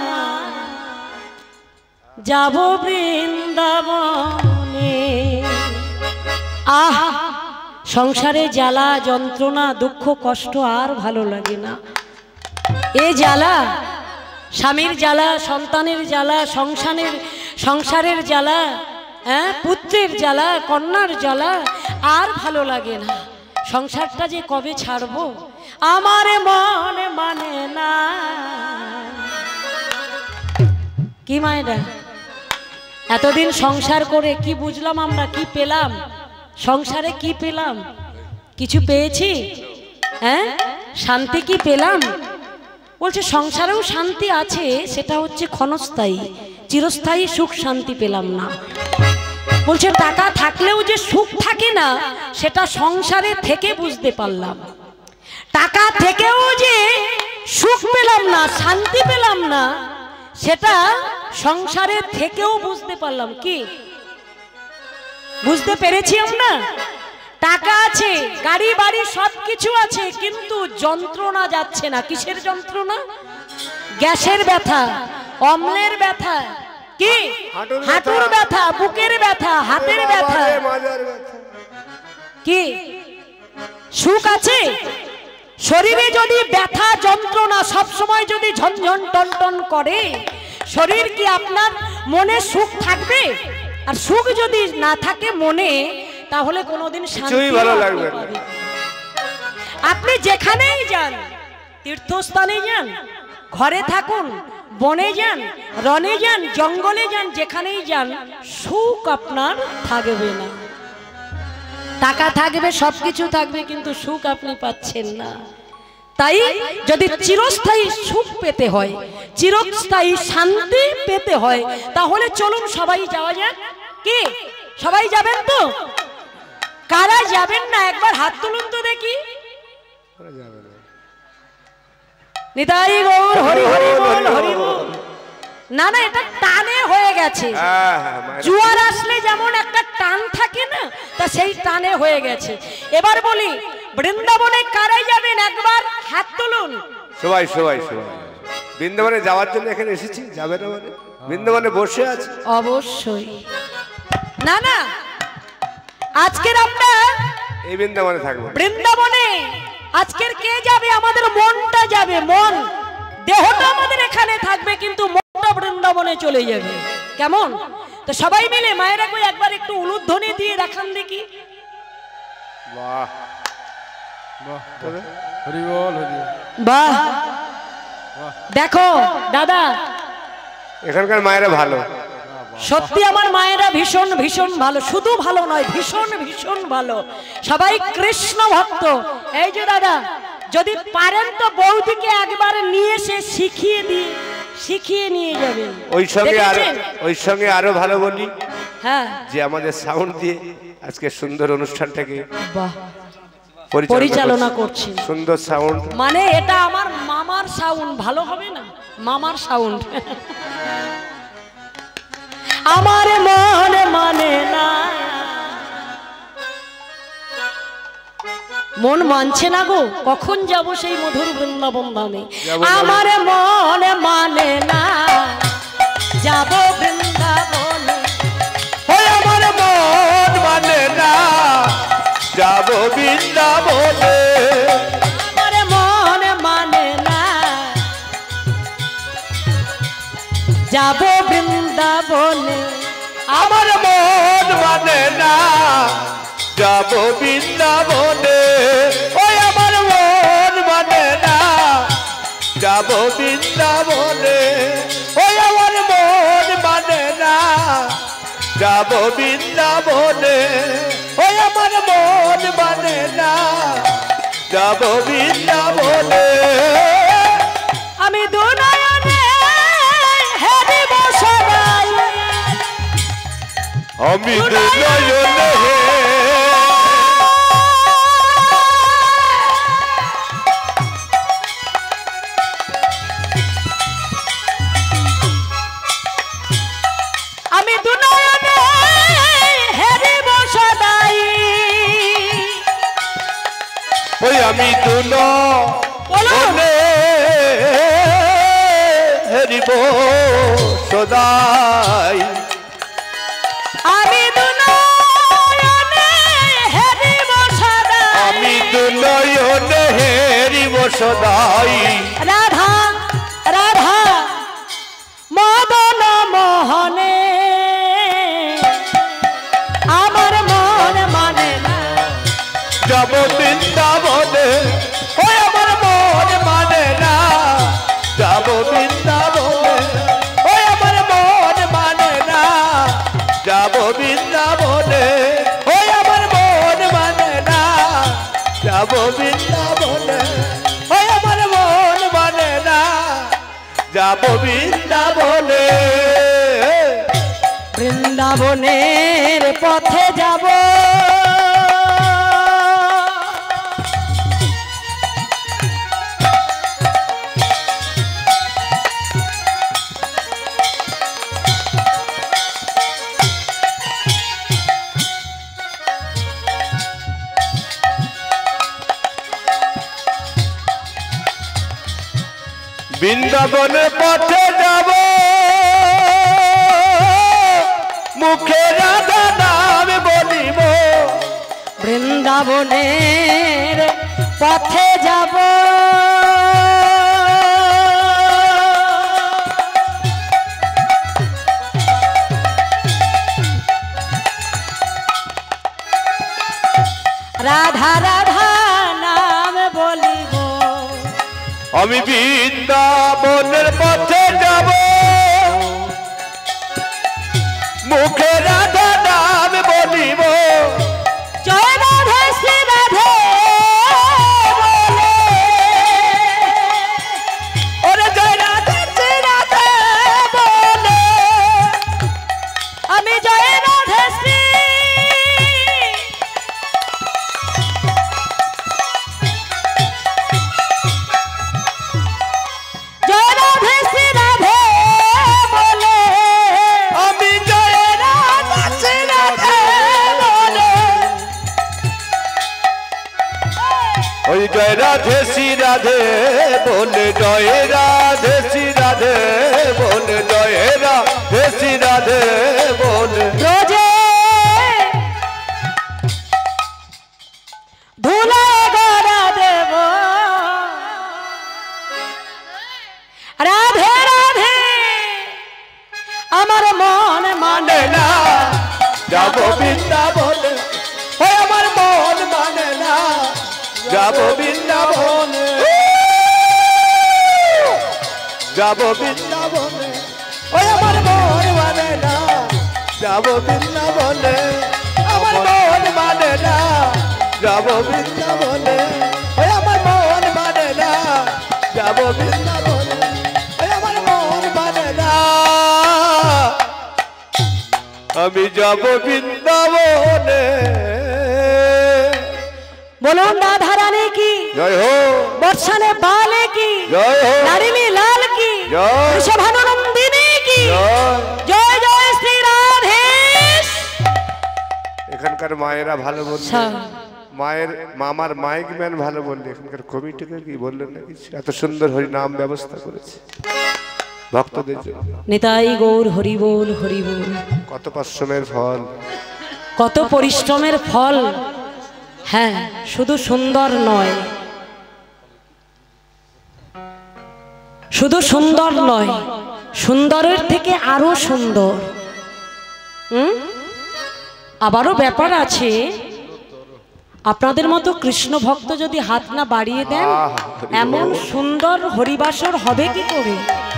যাব বৃন্দাবনে আহ সংসারে জ্বালা যন্ত্রণা দুঃখ কষ্ট আর ভালো লাগে না এ জ্বালা স্বামীর জ্বালা সন্তানের জ্বালা সংসারের সংসারের জ্বালা হ্যাঁ পুত্রের জ্বালা কন্যার জ্বালা আর ভালো লাগে না সংসারটা যে কবে ছাড়বো আমার মন মানে না কি মায়েরা এতদিন সংসার করে কি বুঝলাম আমরা কি পেলাম সংসারে কি পেলাম কিছু পেয়েছি হ্যাঁ শান্তি কি পেলাম বলছে সংসারেও শান্তি আছে সেটা হচ্ছে ক্ষণস্থায়ী চিরস্থায়ী সুখ শান্তি পেলাম না বলছে টাকা থাকলেও যে সুখ থাকে না সেটা সংসারে থেকে বুঝতে পারলাম টাকা থেকেও যে সুখ পেলাম না শান্তি পেলাম না সেটা সংসারে থেকেও বুঝতে পারলাম কি বুঝতে পেরেছি আমরা টাকা আছে গাড়ি বাড়ি সবকিছু আছে কিন্তু যন্ত্রণা যাচ্ছে না কিসের যন্ত্রণা গ্যাসের ব্যথা অম্লের ব্যথা কি হাঁটুর ব্যথা বুকের ব্যথা হাতের ব্যথা কি সুখ আছে শরীরে যদি ব্যথা যন্ত্রণা সব সময় যদি ঝনঝন টনটন করে শরীর কি আপনার মনে সুখ থাকবে আর সুখ যদি না থাকে মনে তাহলে কোনোদিন শান্তি ভালো লাগবে না আপনি যেখানেই যান তীর্থস্থানে যান ঘরে থাকুন বনে যান রনে যান জঙ্গলে যান যেখানেই যান সুখ আপনার থাকবে না টাকা থাকবে সবকিছু থাকবে কিন্তু সুখ আপনি পাচ্ছেন না তাই যদি চিরস্থায়ী সুখ পেতে হয় চিরস্থায়ী শান্তি পেতে হয় তাহলে চলুন সবাই যাওয়া যাক কি সবাই যাবেন তো কারা যাবেন না একবার হাত তুলুন তো দেখি নিতাই গৌর হরি হরি বল হরি বল না না এটা টানে হয়ে গেছে জোয়ার আসলে যেমন একটা টান থাকে না তা সেই টানে হয়ে গেছে এবার বলি বৃন্দাবনে কারাই যাবেন একবার হাত তুলুন সবাই সবাই সবাই বৃন্দাবনে যাওয়ার জন্য এখানে এসেছি যাবে না মানে বৃন্দাবনে বসে আছে অবশ্যই না না আজকের আমরা এই বৃন্দাবনে থাকবো বৃন্দাবনে আজকের কে যাবে? আমাদের মনটা যাবে, মন। দেহটা আমাদের এখানে থাকবে কিন্তু মনটা বৃন্দাবনে চলে যাবে। কেমন? তো সবাই মিলে মায়েরা কই একবার একটু উলুধ্বনি দিয়ে দেখান দেখি। বাহ বাহ, হরি বল, হরি বাহ। দেখো দাদা, এখানকার মায়েরা ভালো, সত্যি আমার মায়েরা ভীষণ ভীষণ ভালো। শুধু ভালো নয়, ভীষণ ভীষণ ভালো। সবাই কৃষ্ণ ভক্ত। এই যে দাদা, যদি পারেন তো বৌদিকে একবার নিয়ে এসে শিখিয়ে দিয়ে শিখিয়ে নিয়ে যাবেন। ওই সঙ্গে আরো ওই সঙ্গে আরো ভালো বলি, হ্যাঁ, যে আমাদের সাউন্ড দিয়ে আজকে সুন্দর অনুষ্ঠানটাকে বাহ পরিচালনা করছি। সুন্দর সাউন্ড, মানে এটা আমার মামার সাউন্ড, ভালো হবে না? মামার সাউন্ড। আমার মন মানে না, মন মানছে না গো। কখন যাব সেই মধুর বৃন্দাবন ধামে? আমার মন মানে না, যাব বৃন্দাবনে। ওই আমার মন মানে না, যাব বৃন্দাবনে। আমার মন মানে না, যাব বৃন্দাবনে। আমার মন মানে না, যাব বৃন্দাবনে। ওই আমার মন মানে না, যাব বৃন্দাবনে। ওই আমার মন মানে না, যাব বৃন্দাবনে। ওই আমার মন মানে না, যাব বৃন্দাবনে। আমি দুনয়নে হেরিব সদাই, আমি দুনয়নে আমি দুনয়নে হেরিব সদাই। ওই আমি দুনয়নে হেরিব সদাই। আমি দুনয়নে হেরিব সদাই। আমি দুনয়নে হেরিব সদাই। রাধা রাধা মদন মোহনে, আমার মন মানে না, যাব বৃন্দাবনে। ওই আমার মন মানে না, যাব বৃন্দাবনে। ওই আমার মন মানে না, যাব বৃন্দাবনে। ওই আমার মন মানে না, যাব বৃন্দাবনে। ওই আমার মন মানে না, যাব বৃন্দাবনে। বৃন্দাবনের পথে যাব। বৃন্দাবনের পথে যাব, মুখে রাধা নাম বলিব। বৃন্দাবনের পথে যাব। রাধা রাধা নাম বলিব। আমি বৃন্দাবনের পথে যাব, মুখে রাধা নাম বলিব। জয় রাধে শ্রী রাধে বলে, ওরে জয় রাধে শ্রী রাধে বলে। আমি জয় রাধে শ্রী জয় রাধে শ্রী রাধে বলে, আমি জয় রাধা শ্রী রাধে বলে। ওই জয় রাধে শ্রী রাধে বলে, জয় রাধে শ্রী রাধে বলে, জয় রাধে শ্রী রাধে বলে। রোজে ধুলা গড়া দেব রাধে রাধে আমার মন মানে না যাব বৃন্দাবনে ওই আমার মন মানে না যাব বৃন্দাবনে যাব বৃন্দাবনে ওই আমার মন মানে না যাব বৃন্দাবনে আমার মন মানে না যাব বৃন্দাবনে ওই আমার মন মানে না যাব বৃন্দাবনে ওই আমার মন মানে না আমি যাব বৃন্দাবনে। বলুন রাধা রানী কি জয় হো, বর্ষানে বালে কি জয় হো, নারিনী লাল কি জয়, ঋষভানুনন্দিনী কি জয়। জয় জয় শ্রী রাধে। এখানকার মায়েরা ভালো বলছে, আচ্ছা। মায়ের মামার মাইক ম্যান ভালো বললে, এখানকার কমিটিকে কি বললেন না কিছু, এত সুন্দর হরি নাম ব্যবস্থা করেছে ভক্তদের জন্য। নিতাই গৌর হরি বল হরি বল। কত পরিশ্রমের ফল, কত পরিশ্রমের ফল। হ্যাঁ, শুধু সুন্দর নয়, শুধু সুন্দর নয়, সুন্দরের থেকে আরো সুন্দর। হুম, আবারও ব্যাপার আছে, আপনাদের মতো কৃষ্ণ ভক্ত যদি হাত না বাড়িয়ে দেন, এমন সুন্দর হরিবাসর হবে কি করে?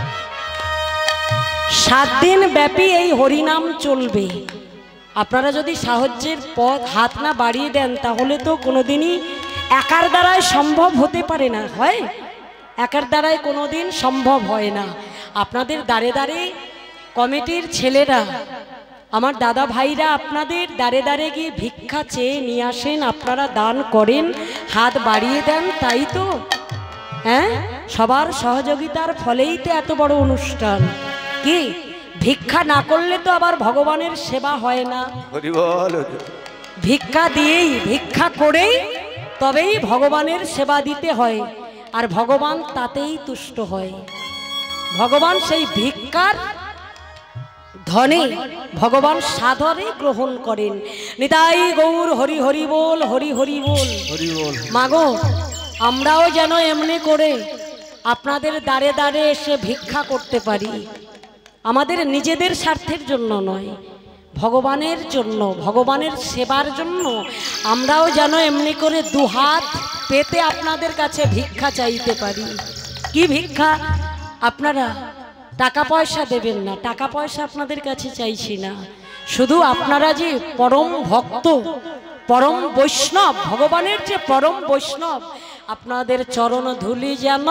সাত দিন ব্যাপী এই হরিনাম চলবে। আপনারা যদি সাহায্যের পথ হাত না বাড়িয়ে দেন, তাহলে তো কোনোদিনই একার দ্বারাই সম্ভব হতে পারে না। হয় একার দ্বারাই কোনোদিন সম্ভব হয় না। আপনাদের দাঁড়ে দাঁড়ে কমিটির ছেলেরা, আমার দাদা ভাইরা আপনাদের দাঁড়ে দাঁড়ে গিয়ে ভিক্ষা চেয়ে নিয়ে আসেন, আপনারা দান করেন, হাত বাড়িয়ে দেন, তাই তো? হ্যাঁ, সবার সহযোগিতার ফলেই তো এত বড় অনুষ্ঠান। কি ভিক্ষা না করলে তো আবার ভগবানের সেবা হয় না। হরি বল। ভিক্ষা দিয়েই, ভিক্ষা করেই তবেই ভগবানের সেবা দিতে হয়, আর ভগবান তাতেই তুষ্ট হয়। ভগবান সেই ভিক্ষার ধনে ভগবান সাদরে গ্রহণ করেন। নিতাই গৌর হরি হরি বল হরি হরি বল হরি বল। মাগো, আমরাও যেন এমনি করে আপনাদের দাঁড়ে দাঁড়ে এসে ভিক্ষা করতে পারি। আমাদের নিজেদের স্বার্থের জন্য নয়, ভগবানের জন্য, ভগবানের সেবার জন্য আমরাও যেন এমনি করে দুহাত পেতে আপনাদের কাছে ভিক্ষা চাইতে পারি। কি ভিক্ষা? আপনারা টাকা পয়সা দেবেন না, টাকা পয়সা আপনাদের কাছে চাইছি না, শুধু আপনারা যে পরম ভক্ত, পরম বৈষ্ণব, ভগবানের যে পরম বৈষ্ণব, আপনাদের চরণ ধুলি যেন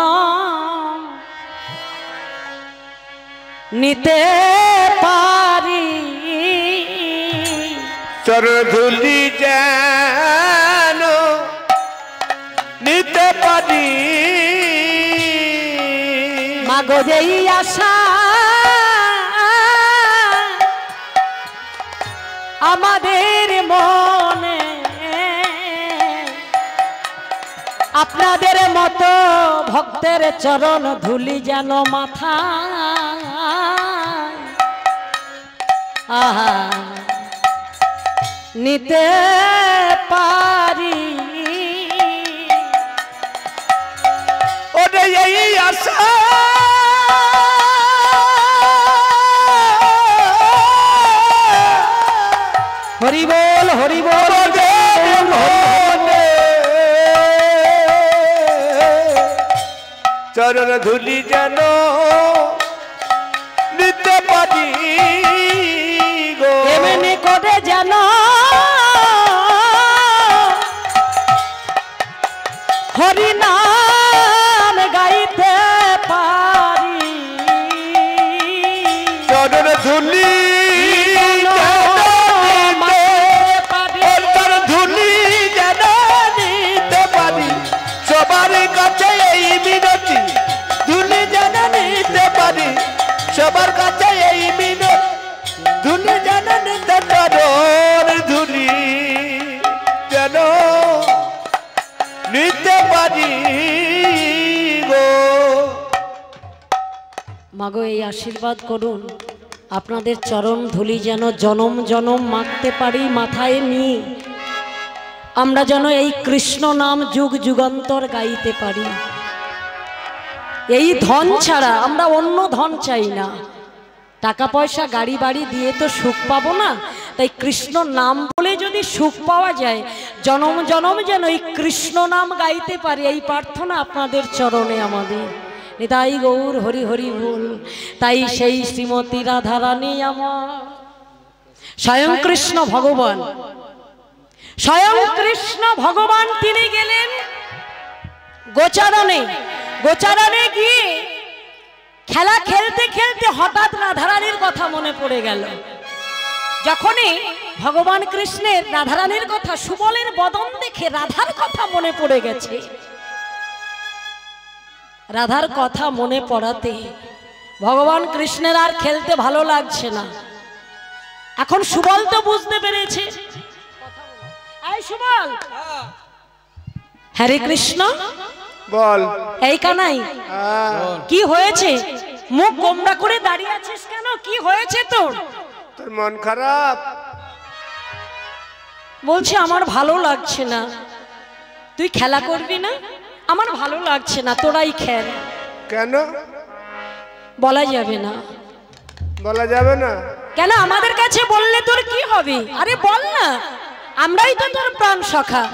নিতে পারি, চরণ ধুলি যেন নিতে পারি। মাগো যেই আশা আমাদের মনে, আপনাদের মতো ভক্তের চরণ ধুলি যেন মাথা আহা নিতে পারি। ওরে এই আশা হরি বল হরি বল। চরণ ধুলি যেন নিতে পারি গো, এমনি করে যেন হরি নাম গাইতে পারি। চরণ ধুলি ধুলি যেন নিতে পারি, সবার কাছে এই মিনতি, ধুলি যেন নিতে পারি, সবার কাছে এই মিনতি, ধুলি যেন নিতে চরণ ধুলি যেন নিতে পারি গো। মাগো, এই আশীর্বাদ করুন, আপনাদের চরণ ধুলি যেন জনম জনম মাখতে পারি মাথায় নিয়ে, আমরা যেন এই কৃষ্ণ নাম যুগ যুগান্তর গাইতে পারি। এই ধন ছাড়া আমরা অন্য ধন চাই না। টাকা পয়সা গাড়ি বাড়ি দিয়ে তো সুখ পাবো না, তাই কৃষ্ণ নাম বলে যদি সুখ পাওয়া যায়, জনম জনম যেন এই কৃষ্ণ নাম গাইতে পারি, এই প্রার্থনা আপনাদের চরণে আমাদের। নিতাই গৌর হরি হরি বল। তাই সেই শ্রীমতী রাধারানী আমার স্বয়ং কৃষ্ণ ভগবান, স্বয়ং কৃষ্ণ ভগবান তিনি গেলেন গোচারণে। গোচারণে গিয়ে খেলা খেলতে খেলতে হঠাৎ রাধারানীর কথা মনে পড়ে গেল। যখনই ভগবান কৃষ্ণের রাধারানীর কথা, সুবলের বদন দেখে রাধার কথা মনে পড়ে গেছে। রাধার কথা মনে পড়াতে ভগবান কৃষ্ণের আর খেলতে ভালো লাগছে না। এখন সুবল তো বুঝতে পেরেছে। এই সুবল, হরে কৃষ্ণ বল। এই কানাই, কি হয়েছে? মুখ গোমড়া করে দাঁড়িয়ে আছিস কেন? কি হয়েছে তোর? তোর মন খারাপ? বলছে আমার ভালো লাগছে না। তুই খেলা করবি না? আমার ভালো লাগছে না, তোরাই খেল। কেন বলা যাবে না। বলা যাবে না কেন? আমাদের কাছে বললে তোর কি হবে? আরে বল না, আমরাই তো তোর প্রাণ সখা।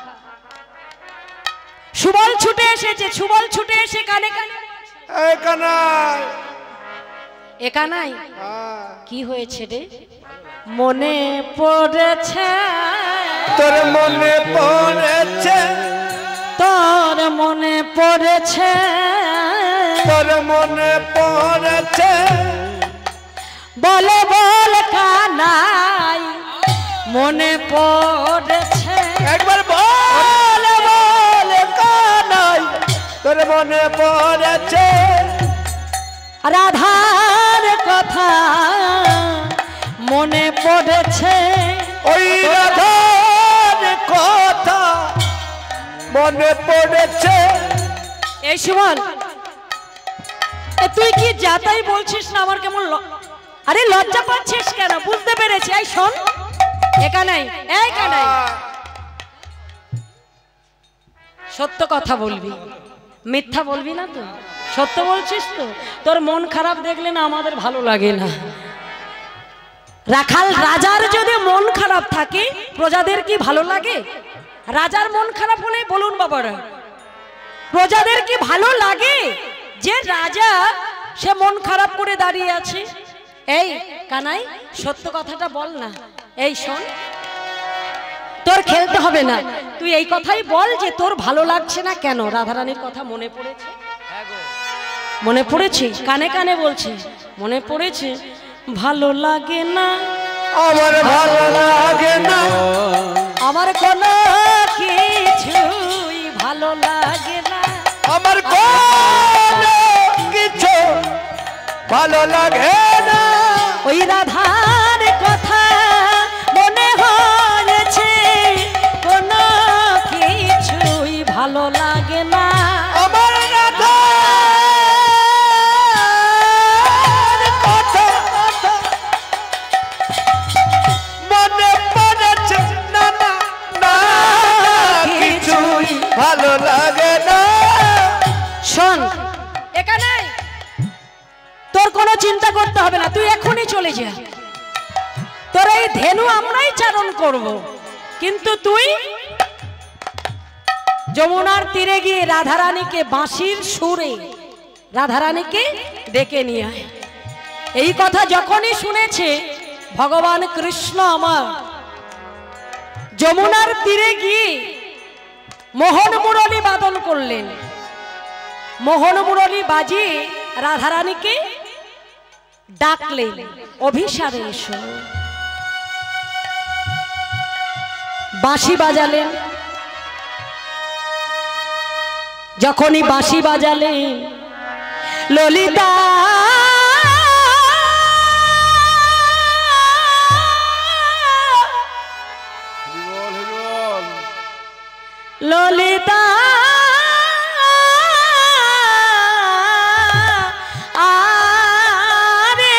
সুবল ছুটে এসেছে। সুবল ছুটে এসে কানে কানে, এই কানাই, এ কানাই কি হয়েছে রে? মনে পড়েছে তোর মনে পড়েছে, তোর মনে পড়েছে, তোর মনে পড়েছে, বলে বল কানাই মনে পড়েছে। একবার বল বল কানাই তোর মনে পড়েছে। রাধার কথা মনে পড়েছে, ওই রাধার কথা মনে পড়েছে। এই সুমন, তুই কি যাতাই বলছিস না? আমার কেমন, আরে লজ্জা পাচ্ছিস কেন? বুঝতে পেরেছি। এই শোন, এখানে এই কানাই, সত্য কথা বলবি, মিথ্যা বলবি না তো? সত্য বলছিস তো? তোর মন খারাপ দেখলে না আমাদের ভালো লাগে না। রাখাল রাজার যদি মন খারাপ থাকে, প্রজাদের কি ভালো লাগে? রাজার মন খারাপ হলে বলুন বাবারা, প্রজাদের কি ভালো লাগে যে রাজা সে মন খারাপ করে দাঁড়িয়ে আছে? এই কানাই, সত্য কথাটা বল না। এই শোন, তোর খেলতে হবে না, তুই এই কথাই বল যে তোর ভালো লাগছে না কেন? রাধারানীর কথা মনে পড়েছে? মনে পড়েছে? কানে কানে বলছে মনে পড়েছে। ভালো লাগে না, আমার ভালো লাগে না, আমার কোনো কিছুই ভালো লাগে না, আমার কোনো কিছু ভালো লাগে না। ওই রাধার কথা মনে হয়েছে, কোনো কিছুই ভালো লাগে না। আমার রাধার কথা মনে পড়েছে, না না না, কিছুই ভালো লাগে না। শোন, এখানে তোর কোনো চিন্তা করতে হবে না, তুই এখনই চলে যা। তোর এই ধেনু আমরাই চারণ করব, কিন্তু তুই যমুনার তীরে গিয়ে রাধারানীকে বাঁশির সুরে রাধারানীকে ডেকে নিয়ে আয়। এই কথা যখনই শুনেছে ভগবান কৃষ্ণ আমার, যমুনার তীরে গিয়ে মোহন মুরলী বাদন করলেন। মোহন মুরলী বাজিয়ে রাধারানীকে ডাকলেন, অভিসারে এসো। বাঁশি বাজালেন। যখনই বাঁশি বাজালেন, ললিতা ললিতা আরে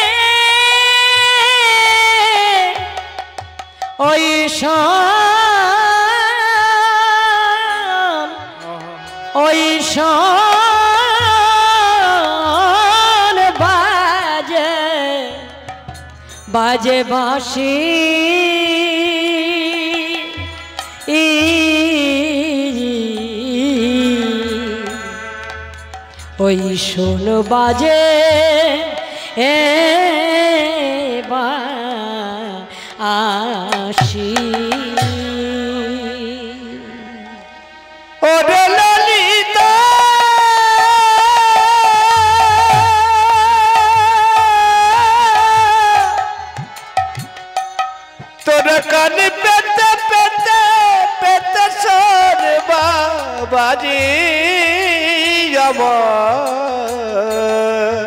ওই ওই বাজে বাঁশি ওই শোন বাজে এ বাঁশি ওরে ললিতা তোর কান পেতে পেতে পেতে সর বাবাজি আমার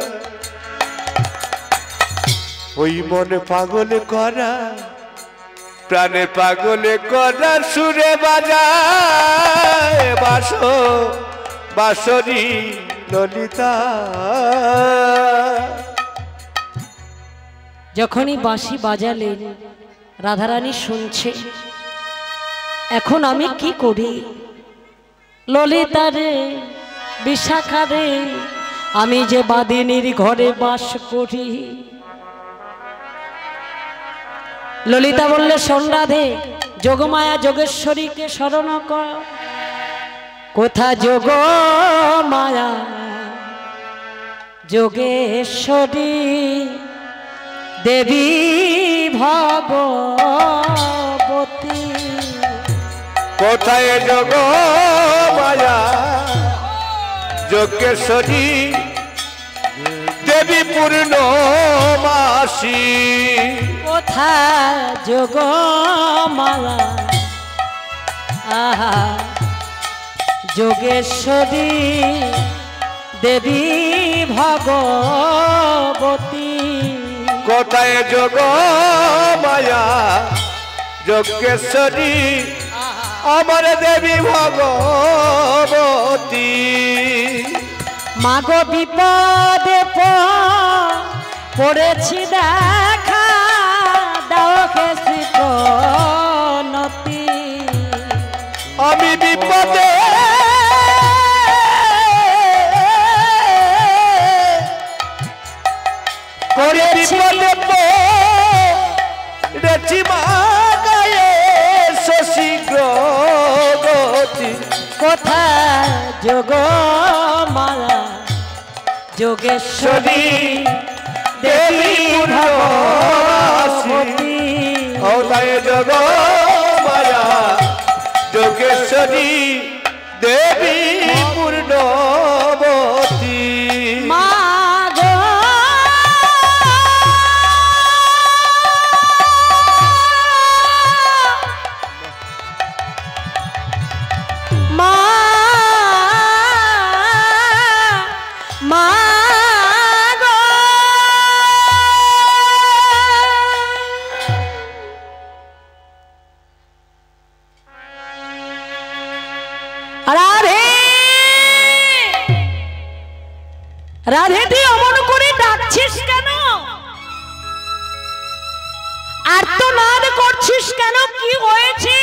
ওই মনে পাগল করা প্রাণে পাগল করা সুরে বাজায় বাসো বাঁশরি ললিতা। যখনই বাঁশি বাজালেন রাধারানী শুনছে, এখন আমি কি করি ললিতা রে বিশাখা রে, আমি যে বাদিনীর ঘরে বাস করি। ললিতা বললে শোন রাধে, যোগমায়া যোগেশ্বরীকে স্মরণ কর। কোথা যোগ মায়া যোগেশ্বরী দেবী ভগবতী, কোথায় যোগ মায়া যোগেশ্বরী দেবী পূর্ণমাসী। কোথা যোগ মায়া আহা যোগেশ্বরী দেবী ভগবতী, কোথায় যোগ মায়া যোগেশ্বরী আমার দেবী ভগবতী। মাগো বিপদে পড়েছি দেখা দাও খেসি প্রণতি, আমি বিপদে পড়েছি পড়েছি মা গায়ে শশীঘ্র গতি। কোথায় যোগ মায়া যোগেশ্বরী দেবী ভগবতী, কোথায় যোগ মায়া যোগেশ্বরী দেবী পূর্ণবতী। মা গো মা মা গো রাধে রাধে, তুই অমন করে ডাকছিস কেন? আর্তনাদ করছিস কেন? কি হয়েছে?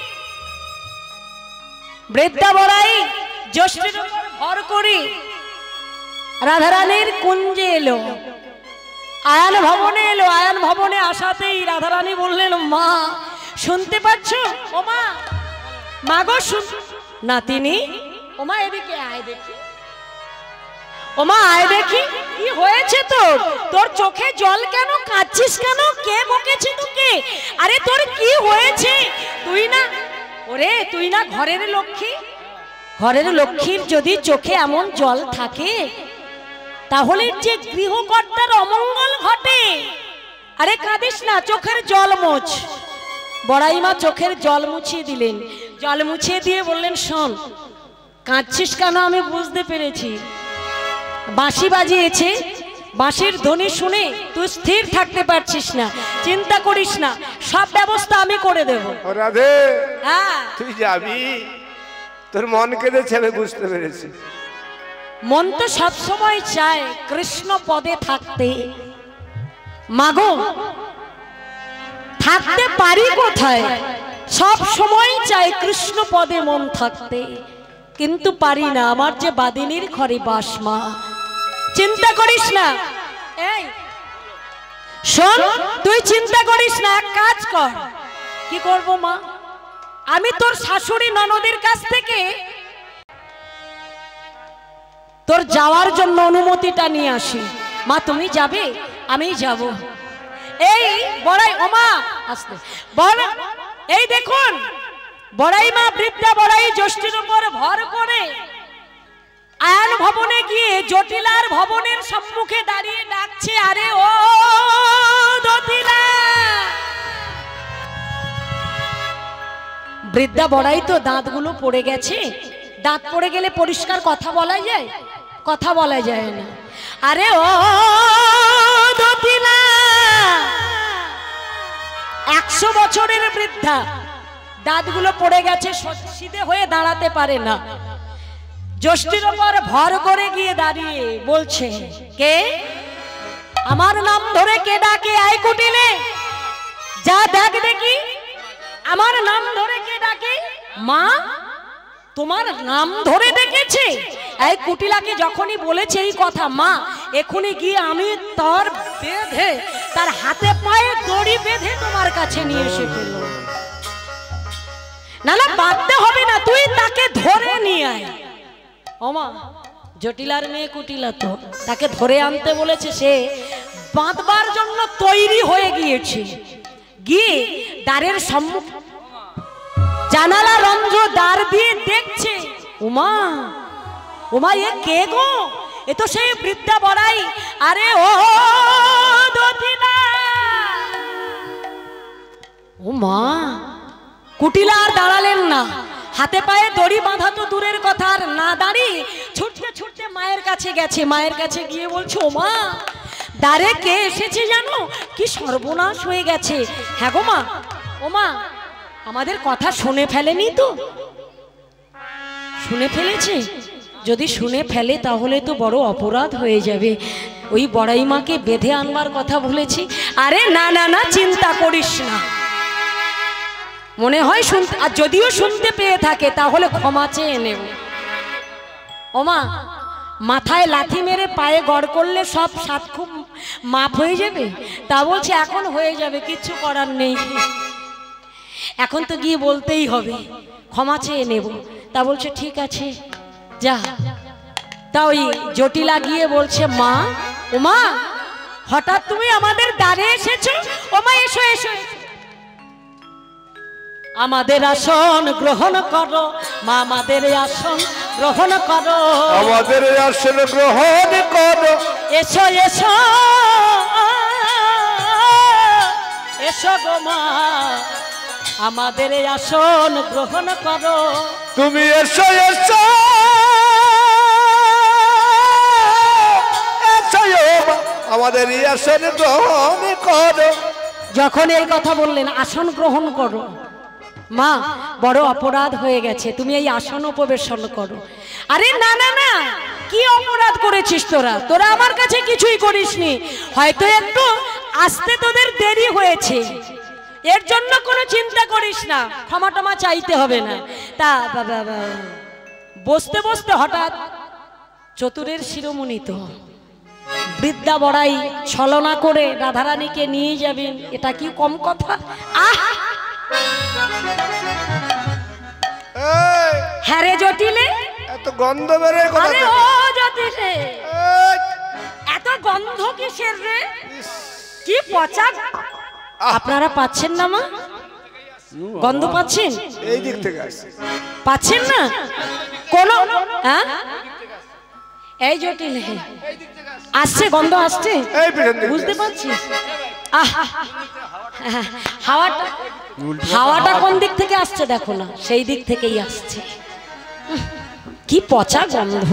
বৃদ্ধা বড়াই জ্যৈষ্ঠের উপর ভর করি রাধারানীর কুঞ্জে এলো, আয়ান ভবনে এলো। আয়ান ভবনে আসাতেই রাধারানী বললেন, মা শুনতে পাচ্ছ? ও মা, মা গো শুন। নাতিনি, ও মা এদিকে আয় দেখি। ও মা আয় দেখি, কি হয়েছে তোর? তোর চোখে জল কেন? কাঁদছিস কেন? কে বকেছে তোকে? আরে তোর কি হয়েছে? তুই না, ওরে তুই না ঘরের লক্ষ্মী, ঘরের লক্ষ্মীর যদি চোখে এমন জল থাকে তাহলে যে গৃহকর্তার অমঙ্গল ঘটে। আরে কাঁদিস না, চোখের জল মোছ। বড়াই মা চোখের জল মুছিয়ে দিলেন। জল মুছিয়ে দিয়ে বললেন, শোন, কাঁদছিস কেন আমি বুঝতে পেরেছি। বাঁশি বাজিয়েছে, বাঁশির ধ্বনি শুনে তুই স্থির থাকতে পারছিস না। চিন্তা করিস না, সব ব্যবস্থা আমি করে দেব। রাধে, হ্যাঁ তুই যাবি, তোর মন কেঁদেছে আমি বুঝতে পেরেছি। মন তো সবসময় চায় কৃষ্ণ পদে থাকতে। মাগো থাকতে পারি কোথায়? সব সময় চাই কৃষ্ণ পদে মন থাকতে, কিন্তু পারি না। আমার যে বাদিনীর ঘরে বাস। মা চিন্তা করিস না। এই শোন, তুই চিন্তা করিস না, এক কাজ কর। কি করব মা? আমি তোর শাশুড়ি ননদের কাছ থেকে তোর যাওয়ার জন্য অনুমতিটা নিয়ে আসি। মা তুমি যাবে? আমি যাব। এই বড়াই ওমা আসতে বড়, এই দেখুন বড়াই মা বৃদ্ধা বড়াই জ্যৈষ্ঠীর উপর ভর করে আয়ন ভবনে গিয়ে জটিলার ভবনের সম্মুখে দাঁড়িয়ে ডাকছে, আরে ও জটিলা। বৃদ্ধা বড়াই তো দাঁতগুলো পড়ে গেছে, দাঁত পড়ে গেলে পরিষ্কার কথা বলা যায়? কথা বলা যায় না। আরে ও জটিলা, একশো বছরের বৃদ্ধা, দাঁতগুলো পড়ে গেছে, সিধে হয়ে দাঁড়াতে পারে না। জ্যৈষ্ঠীর ওপর ভর করে গিয়ে দাঁড়িয়ে বলছে, কে? আমার নাম ধরে কে ডাকে? আই কুটিলে যা দেখ দেখি, আমার নাম ধরে কে ডাকে? মা তোমার নাম ধরে ডেকেছে? এই কুটিলাকে যখনই বলেছে এই কথা, মা এখনই গিয়ে আমি তার বেঁধে, তার হাতে পায়ে দড়ি বেঁধে তোমার কাছে নিয়ে এসে ফেলব। না না বাঁধতে হবে না, তুই তাকে ধরে নিয়ে আয়। ওমা জটিলার মেয়ে কুটিলা তো তাকে ধরে আনতে বলেছে, সে বাঁধবার জন্য তৈরি হয়ে গিয়েছে। গিয়ে দ্বারের সম্মুখ জানালা রন্ধ্র দ্বার দিয়ে দেখছে, উমা উমা এ কে গো? এ তো সেই বৃদ্ধা বড়াই। আরে ও জটিলা। উমা কুটিলা আর দাঁড়ালেন না, হাতে পায়ে দড়ি বাঁধা তো দূরের কথা, আর না দাঁড়িয়ে ছুটতে ছুটতে মায়ের কাছে গেছে। মায়ের কাছে গিয়ে বলছে, ও মা দ্বারে কে এসেছে জানো? কি সর্বনাশ হয়ে গেছে। হ্যাঁ গো মা। ও মা আমাদের কথা শুনে ফেলেনি তো? শুনে ফেলেছে? যদি শুনে ফেলে তাহলে তো বড় অপরাধ হয়ে যাবে। ওই বড়াই মাকে বেঁধে আনবার কথা বলেছি। আরে না না না চিন্তা করিস না, মনে হয় শুনতে, আর যদিও শুনতে পেয়ে থাকে তাহলে ক্ষমা চেয়ে নেব। ওমা মাথায় লাথি মেরে পায়ে গড় করলে সব সাত খুব মাপ হয়ে যাবে? তা বলছে এখন হয়ে যাবে, কিচ্ছু করার নেই, এখন তো গিয়ে বলতেই হবে, ক্ষমা চেয়ে নেব। তা বলছে ঠিক আছে যা। তা ওই জটিলা গিয়ে বলছে, মা ওমা হঠাৎ তুমি আমাদের দ্বারে এসেছো? ওমা এসো এসো, আমাদের আসন গ্রহণ করো মা, আমাদের আসন গ্রহণ করো, আমাদের আসন গ্রহণ করো। এসো এসো এসো গো মা, আমাদের আসন গ্রহণ করো। তুমি এসো এসো আমাদের আসন গ্রহণ করো। যখন এই কথা বললেন আসন গ্রহণ করো, মা বড় অপরাধ হয়ে গেছে, তুমি এই আসন উপবেশন করো। আরে না না না, কি অপরাধ করেছিস তোরা? তোরা আমার কাছে কিছুই করিসনি, হয়তো একটু আসতে তোদের দেরি হয়েছে, এর জন্য কোনো চিন্তা করিস না, ক্ষমা টমা চাইতে হবে না। তা বসতে বসতে হঠাৎ চতুরের শিরোমণি তো বৃদ্ধা বড়াই ছলনা করে রাধারানীকে নিয়ে যাবেন, এটা কি কম কথা? আহ হ্যাঁ রে জটিলে, এত গন্ধ বেরোয় কোথা থেকে? ও জটিলে এত গন্ধ কিসের রে? কি পচা! আপনারা পাচ্ছেন না মা? গন্ধ পাচ্ছেন? এই দিক থেকে আসছে। পাচ্ছেন না কোন? হ্যাঁ এই জটিলে আসছে, গন্ধ আসছে, বুঝতে পারছিস? হাওয়াটা হাওয়াটা কোন দিক থেকে আসছে দেখো না, সেই দিক থেকেই আসছে। কি পচা গন্ধ!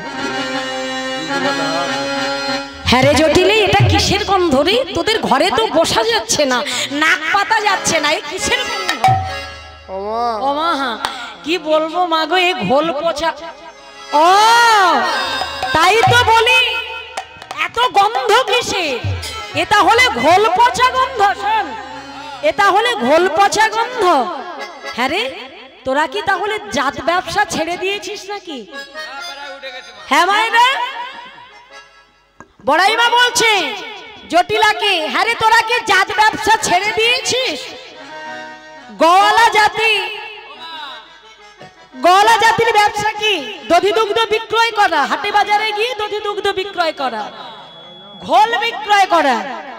হ্যাঁ রে জটিলে, এটা কিসের গন্ধ রে? তোদের ঘরে তো বসা যাচ্ছে না, নাক পাতা যাচ্ছে না, এই কিসের গন্ধ? ও মা হ্যাঁ কি বলবো মা গো, এই ঘোল পচা। ও তাই তো বলি এত গন্ধ কিসে? এটা হলে ঘোল পচা গন্ধ। শোন, এটা হলে ঘোল পচা গন্ধ। হ্যাঁ রে, তোরা কি তাহলে জাত ব্যবসা ছেড়ে দিয়েছিস নাকি? হ্যাঁ মায়েরা, বড়াই মা বলছে জটিলাকে, হ্যাঁ রে তোরা কি জাত ব্যবসা ছেড়ে দিয়েছিস? গলা জাতি, গলা জাতির ব্যবসা কি? দধি দুগ্ধ বিক্রয় করা, হাটে বাজারে গিয়ে দধি দুগ্ধ বিক্রয় করা, ঘোল বিক্রয় করা,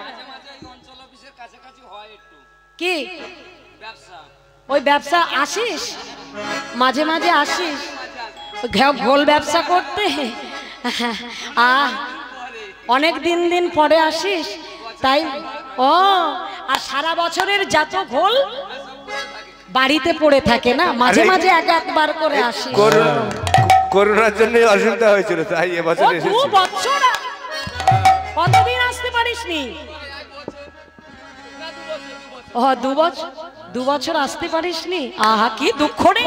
কি ওই ব্যবসা আসিস? মাঝে মাঝে আসিস ঘোল ব্যবসা করতে? আহ অনেক দিন দিন পরে আসিস তাই? ও আর সারা বছরের যত ঘোল বাড়িতে পড়ে থাকে না, মাঝে মাঝে এক একবার করে আসি। করোনার জন্য অসুবিধা হয়েছিল তাই এবছর এসেছি। দু বছর কতদিন আসতে পারিসনি? ও দু বছর, দু বছর আসতে পারিসনি? আহা কি দুঃখ রে।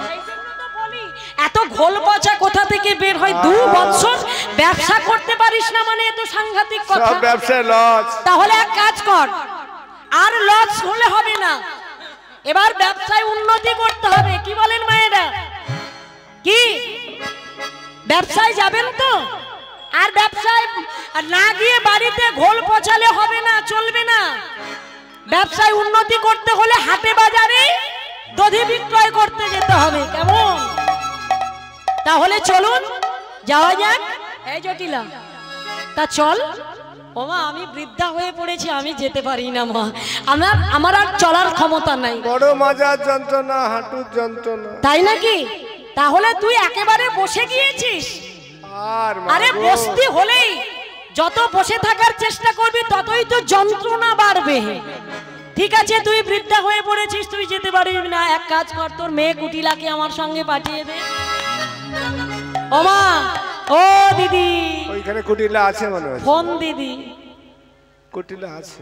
এত ঘোল পচা কোথা থেকে বের হয়? দু বছর ব্যবসা করতে পারিস না মানে এত সাংঘাতিক কথা। সব ব্যবসায় লস। তাহলে এক কাজ কর, আর লস হলে হবে না, এবার ব্যবসায় উন্নতি করতে হবে। কি বলেন মায়েরা? কি ব্যবসায় যাবেন তো? আর ব্যবসায় না গিয়ে বাড়িতে ঘোল পচালে হবে না, চলবে না। ব্যবসায় উন্নতি করতে হলে হাটে বাজারে দধি বিক্রয় করতে যেতে হবে। কেমন? তাহলে চলুন যাওয়া যাক। এই জটিলা, তা চল। ও মা আমি বৃদ্ধা হয়ে পড়েছি, আমি যেতে পারি না মা, আমার আমার আর চলার ক্ষমতা নাই। বড় মাজার যন্ত্রণা, হাঁটুর যন্ত্রণা। তাই নাকি? তাহলে তুই একেবারে বসে গিয়েছিস? আর আরে বসতি হলেই যত বসে থাকার চেষ্টা করবি ততই তো যন্ত্রণা বাড়বে। ঠিক আছে তুই বৃদ্ধা হয়ে পড়েছিস, তুই যেতে পারবি না। এক কাজ কর, তোর মেয়ে কুটিলাকে আমার সঙ্গে পাঠিয়ে দে। ও মা, ও দিদি, ওইখানে কুটিলা আছে মনে হয়। ফোন দিদি, কুটিলা আছে,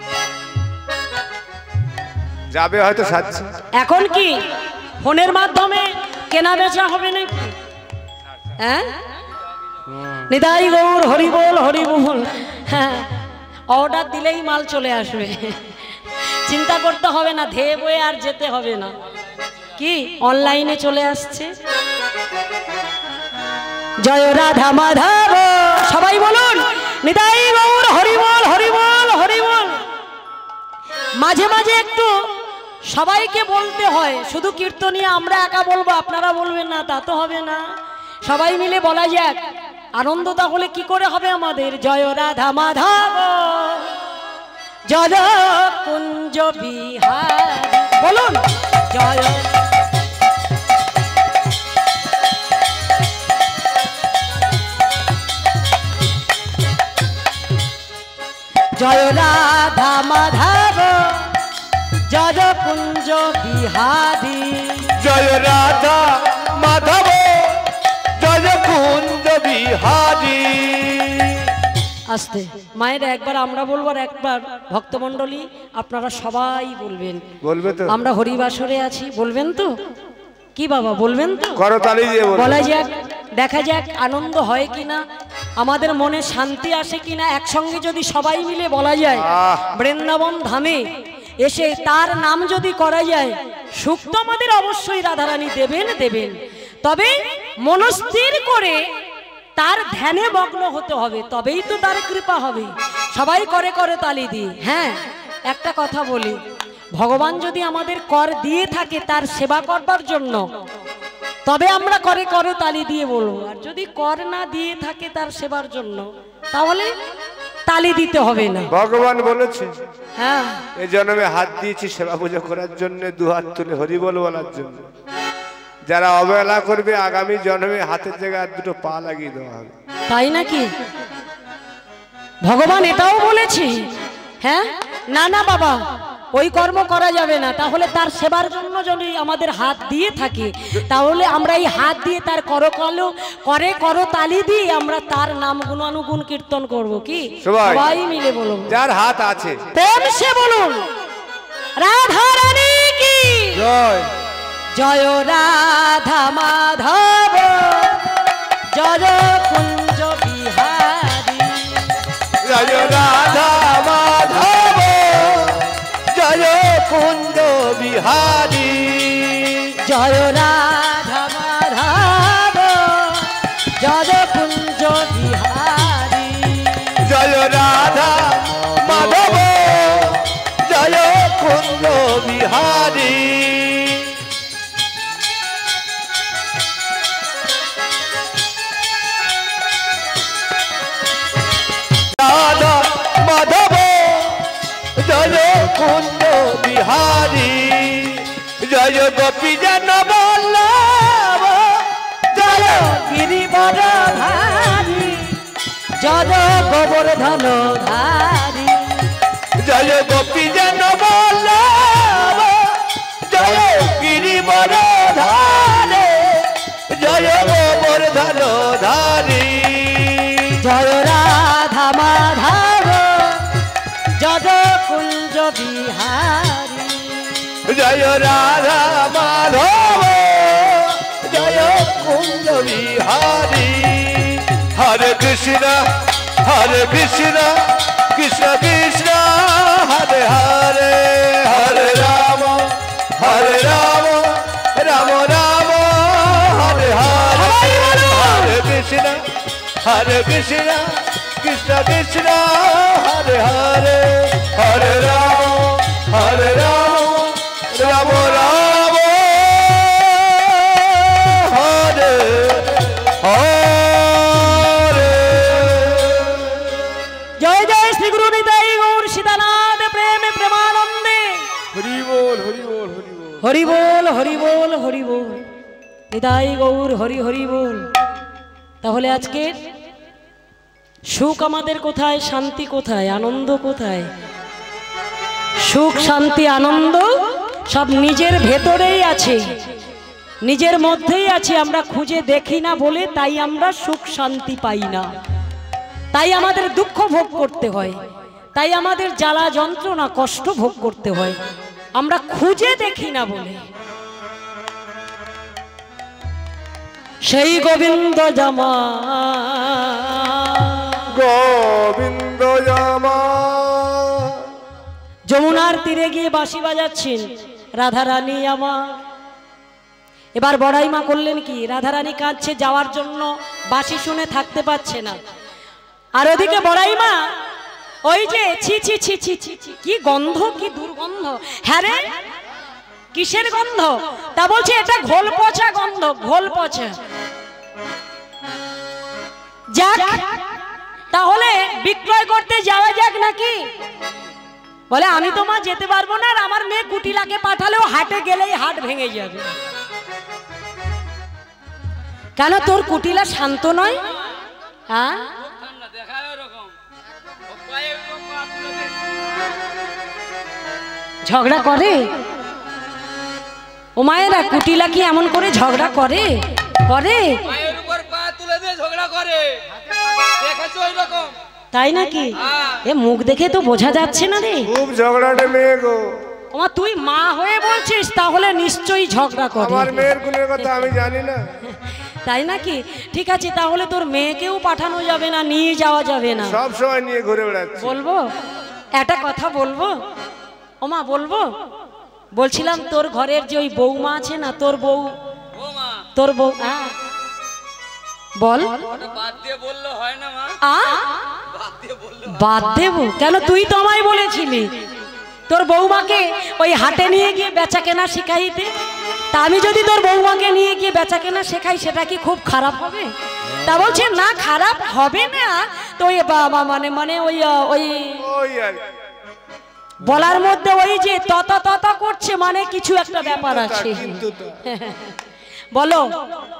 যাবে হয়তো সাথে। এখন কি ফোনের মাধ্যমে কেনা বেচা হবে নাকি? হ্যাঁ নিতাই গৌর হরি বল হরি বল। হ্যাঁ অর্ডার দিলেই মাল চলে আসবে, চিন্তা করতে হবে না, ধেয়ে বয়ে আর যেতে হবে না। কি অনলাইনে চলে আসছে। জয় রাধা মাধব, সবাই বলুন নিতাই গৌর হরি বল হরি বল হরি বল। মাঝে মাঝে একটু সবাইকে বলতে হয়, শুধু কীর্তনিয়া আমরা একা বলবো আপনারা বলবেন না তা তো হবে না। সবাই মিলে বলা যাক, আনন্দ তাহলে কি করে হবে আমাদের। জয় রাধা মাধব জয় কুঞ্জ বিহার, বলুন জয়। জয় রাধা মাধব জয় কুঞ্জ বিহারী, জয় রাধা মাধব জয় কুঞ্জ বিহারী। আস্তে মায়ের একবার আমরা বলবো আর একবার ভক্তমণ্ডলী আপনারা সবাই বলবেন। বলবে তো? আমরা হরিবাসরে আছি, বলবেন তো? কি বাবা বলবেন তো? করতালি দিয়ে বলা যাক, দেখা যাক আনন্দ হয় কিনা, আমাদের মনে শান্তি আসে কিনা। একসঙ্গে যদি সবাই মিলে বলা যায় বৃন্দাবন ধামে এসে তার নাম যদি করা যায়, সুখ তো আমাদের অবশ্যই রাধারানী দেবেন দেবেন। তবে মনস্থির করে তার ধ্যানে মগ্ন হতে হবে, তবেই তো তার কৃপা হবে। সবাই করে করে তালি দিই। হ্যাঁ একটা কথা বলি, ভগবান যদি আমাদের কর দিয়ে থাকে তার সেবা করবার জন্য, তবে আমরা করে করে তালি দিয়ে বলবো। আর যদি কর না দিয়ে থাকে তার সেবার জন্য, তাহলে তালি দিতে হবে না। ভগবান বলেছে হ্যাঁ এই জন্মে হাত দিয়েছি সেবা পূজা করার জন্য, দু হাত তুলে হরি বল বলার জন্য। যারা অবহেলা করবে আগামী জন্মে হাতের জায়গায় আর দুটো পা লাগিয়ে দেওয়া হবে। তাই নাকি? ভগবান এটাও বলেছে? হ্যাঁ না না বাবা, ওই কর্ম করা যাবে না। তাহলে তার সেবার জন্য যদি আমাদের হাত দিয়ে থাকে, তাহলে আমরা এই হাত দিয়ে তার করকলো করে করো তালি দিয়ে আমরা তার নাম গুণানুগুণ কীর্তন করব। কি সবাই মিলে বলুন, যার হাত আছে প্রেম সে বলুন রাধা রানী কি জয়। জয় রাধা মাধব জয় কুঞ্জ বিহারী, জয় রাধা মাধব জয় কুঞ্জ বিহারী, জয় রাধা মাধব জয় কুঞ্জ বিহারী, জয় রাধা বিহারী রাধা মাধব জয় কুঞ্জ বিহারী জয় গোপী জন বল্লভ জয় গিরিবরধারী জয় গোবর্ধন ধারী জয় গোপী জন বল্লভ জয় গিরিবরধারী জয় গোবর্ধন ধারী জয় রাধা মাধব জয় কুঞ্জ বিহারী জয় রাধা মাধব জয় কুঞ্জ বিহারী হরে কৃষ্ণ হরে কৃষ্ণ কৃষ্ণ কৃষ্ণ হরে হরে হরে রাম হরে রাম রাম রাম হরে হরে হরে কৃষ্ণ হরে কৃষ্ণ কৃষ্ণ কৃষ্ণ হরে হরে হরে রাম হরে রাম রাম রাম হরে হরে জয় জয় শ্রী গুরু নিতাই গৌর সীতানাথ প্রেমে প্রেমানন্দে হরি বল হরি বল হরি বল হরি বল হরি বল হরি বল নিতাই গৌর হরি হরি বল। তাহলে আজকে সুখ আমাদের কোথায়, শান্তি কোথায়, আনন্দ কোথায়? সুখ শান্তি আনন্দ সব নিজের ভেতরেই আছে, নিজের মধ্যেই আছে। আমরা খুঁজে দেখি না বলে তাই আমরা সুখ শান্তি পাই না, তাই আমাদের দুঃখ ভোগ করতে হয়, তাই আমাদের জ্বালা যন্ত্রণা কষ্ট ভোগ করতে হয়, আমরা খুঁজে দেখি না বলে। সেই গোবিন্দ জামা গোবিন্দ জামা যমুনার তীরে গিয়ে বাঁশি বাজাচ্ছেন রাধারানী আমার। এবার বড়াই মা করলেন কি, রাধারানী কাঁদছে যাওয়ার জন্য, বাঁশি শুনে থাকতে পারছে না। আর ওদিকে বড়াই মা ওই যে ছি ছি ছি ছি ছি ছি কি গন্ধ, কি দুর্গন্ধ। হ্যাঁ রে, কিসের গন্ধ? তা বলছে এটা ঘোল পচা গন্ধ, ঘোল পচা। যাক তাহলে বিক্রয় করতে যাওয়া যাক নাকি? বলে আমি তো মা যেতে পারবো না, আর আমার মেয়ে কুটিলাকে পাঠালেও হাটে গেলেই হাট ভেঙে যাবে। কেন তোর কুটিলা শান্ত নয়? হ্যাঁ ঝগড়া করে? ও মায়েরা কুটিলা কি এমন করে ঝগড়া করে? করে তাই নাকি? এ মুখ দেখে তো বোঝা যাচ্ছে না রে, খুব ঝগড়াটে মেয়ে গো। ওমা তুই মা হয়ে বলছিস, তাহলে নিশ্চয়ই ঝগড়া করে। আমার মেয়ের গুণের কথা আমি জানি না। তাই নাকি? ঠিক আছে, তাহলে তোর মেয়েকেও পাঠানো যাবে না, নিয়ে যাওয়া যাবে না, সব সময় নিয়ে ঘুরে বেড়াচ্ছে। বলবো একটা কথা বলবো? ওমা বলবো? বলছিলাম তোর ঘরের যে ওই বৌমা আছে না, তোর বউ, তোর বউ, হ্যাঁ বল। বাদ দিয়ে বললে হয় না মা? আ বাদ দেব কেন? তুই তো আমায় বলেছিলি তোর বৌমাকে ওই হাটে নিয়ে গিয়ে বেচা কেনা শেখাইতে। তা আমি যদি তোর বৌমাকে নিয়ে গিয়ে বেচা কেনা শেখাই, সেটা কি খুব খারাপ হবে? তা বলছে না খারাপ হবে না। তো ওই বাবা মানে মানে ওই ওই ওই আর বলার মধ্যে ওই যে তত তত করছে, মানে কিছু একটা ব্যাপার আছে। বলো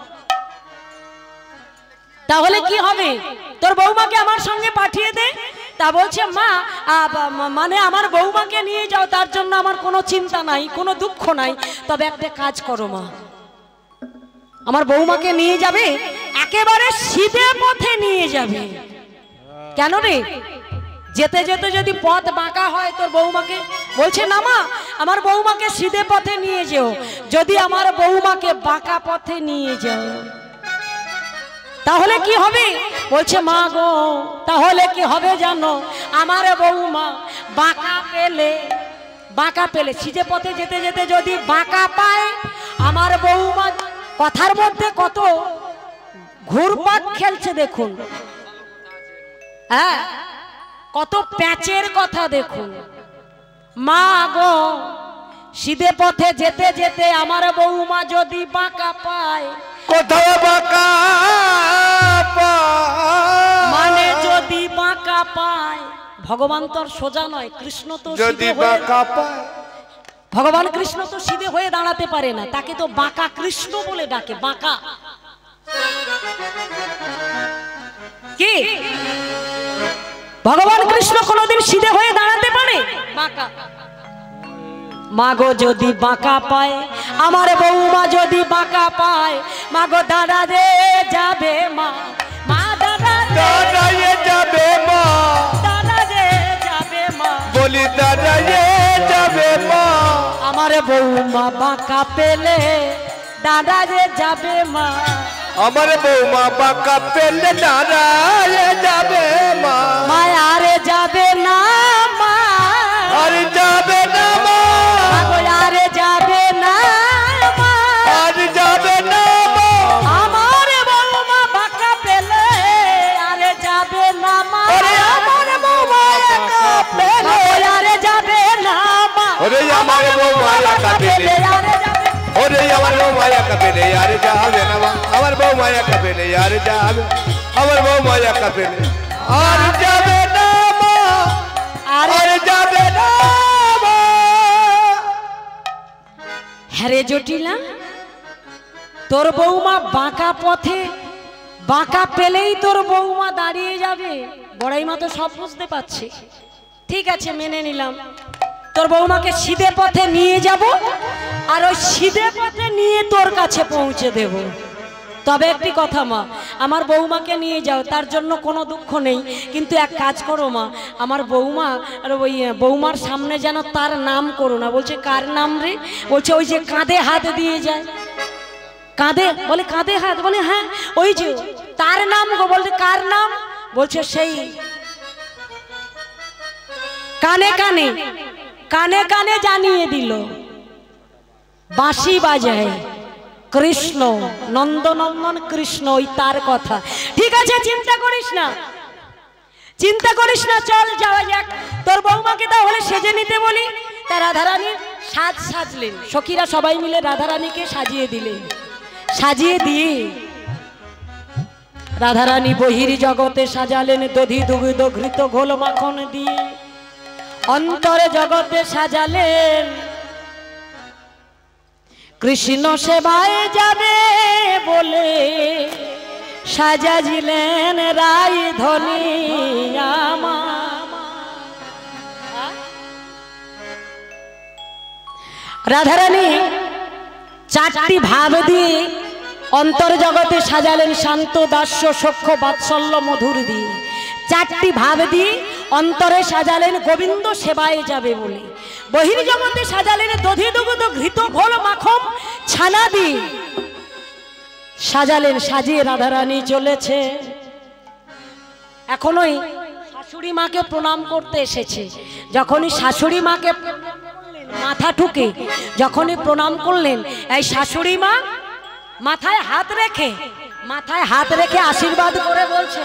তাহলে কি হবে? তোর বৌমাকে আমার সঙ্গে পাঠিয়ে দে। তা বলছে মা মানে আমার বৌমাকে নিয়ে যাও, তার জন্য আমার কোনো চিন্তা নাই, কোনো দুঃখ নাই। তবে একটা কাজ করো মা, আমার বৌমাকে নিয়ে যাবে একেবারে সিধে পথে নিয়ে যাবে। কেন রে? যেতে যেতে যদি পথ বাঁকা হয় তোর বৌমাকে, বলছে না মা আমার বৌমাকে সিধে পথে নিয়ে যেও। যদি আমার বৌমাকে বাঁকা পথে নিয়ে যাও তাহলে কি হবে? বলছে মা গো তাহলে কি হবে জানো, আমার বৌমা বাঁকা পেলে বাঁকা পেলে সিধে পথে যেতে যেতে যদি বাঁকা পায়, আমার বৌমা কথার মধ্যে কত ঘুরপাক খেলছে দেখুন, হ্যাঁ কত প্যাচের কথা দেখুন। মা গো সিধে পথে যেতে যেতে আমার বৌমা যদি বাঁকা পায়, কোথাও বাঁকা মানে যদি বাঁকা পায়, ভগবান তো আর সোজা নয়, কৃষ্ণ তো যদি সিধে হয়ে, বাঁকা পায়, ভগবান কৃষ্ণ তো সিধে হয়ে দাঁড়াতে পারে না, তাকে তো বাঁকা কৃষ্ণ বলে ডাকে। বাঁকা কি ভগবান কৃষ্ণ কোনোদিন সিধে হয়ে দাঁড়াতে পারে? বাঁকা। মাগো যদি বাঁকা পায়, আমার বৌমা যদি বাঁকা পায়, মাগো দাদা রে যাবে মা, মা দাদা দাদা এ যাবে মা, দাদা রে যাবে মা, বলি দাদা এ যাবে মা, আমার বৌমা বাঁকা পেলে দাদা রে যাবে মা, আমার বৌমা বাঁকা পেলে দাদা এ যাবে মা, মায়ারে যাবে না মা, আর যাবে না মা, মায়ারে যাবে না মা, আর যাবে না মা, আমার বৌমা বাঁকা পেলে আরে যাবে না মা, ওরে আমার বৌমা একা পেলে আরে যাবে না মা, ওরে আমার বৌমা একা পেলে, আরে যাবে, ওরে আমার বৌমা একা পেলে আর যাবে না মা, আমার বৌমা একা পেলে আর যাবে, আমার বৌমা একা পেলে আর যাবে না মা, আর যাবে না মা। হ্যাঁ রে জটিলা, তোর বৌমা বাঁকা পথে বাঁকা পেলেই তোর বৌমা দাঁড়িয়ে যাবে? বড়াই মা তো সব বুঝতে পারছে। ঠিক আছে, মেনে নিলাম, তোর বৌমাকে সিধে পথে নিয়ে যাব, আর ওই সিধে পথে নিয়ে তোর কাছে পৌঁছে দেব। তবে একটি কথা মা, আমার বৌমাকে নিয়ে যাও, তার জন্য কোনো দুঃখ নেই, কিন্তু এক কাজ করো মা, আমার বৌমা আর ওই বৌমার সামনে যেন তার নাম করো না। বলছে কার নাম রে? বলছে ওই যে কাঁধে হাত দিয়ে যায়, কাঁধে, বলে কাঁধে হাত, বলে হ্যাঁ ওই যে তার নাম গো। বলছে কার নাম? বলছে সেই কানে কানে কানে কানে জানিয়ে দিল, বাঁশি বাজায় কৃষ্ণ, নন্দনন্দন কৃষ্ণ, ওই তার কথা। ঠিক আছে, চিন্তা করিস না, চিন্তা করিস না, চল যাওয়া যাক। তোর বৌমাকে তাহলে সেজে নিতে বলি। তা রাধারানী সাজ সাজলেন, সখীরা সবাই মিলে রাধারানীকে সাজিয়ে দিলেন। সাজিয়ে দিয়ে রাধারানী বহির জগতে সাজালেন দধি দুগ্ধ ঘৃত ঘোল মাখন দিয়ে, অন্তরে জগতে সাজালেন কৃষ্ণ সেবায় যাবে বলে, সাজাজিলেন রায় ধনী আমার। রাধারানী চারটি ভাব দিয়ে অন্তর জগতে সাজালেন, শান্ত দাস্য সখ্য বাৎসল্য মধুর দিয়ে। চারটি ভাব দিয়ে অন্তরে সাজালেন গোবিন্দ সেবায় যাবে বলে, বহির জগতে সাজালেন দধি দুগ্ধ ঘৃত ঘোল মাখন ছানা দিয়ে সাজালেন। সাজিয়ে রাধারানী চলেছে, এখনোই শাশুড়ি মাকে প্রণাম করতে এসেছে। যখনই শাশুড়ি মাকে মাথা ঠুকে যখনই প্রণাম করলেন, এই শাশুড়ি মা মাথায় হাত রেখে মাথায় হাত রেখে আশীর্বাদ করে বলছে,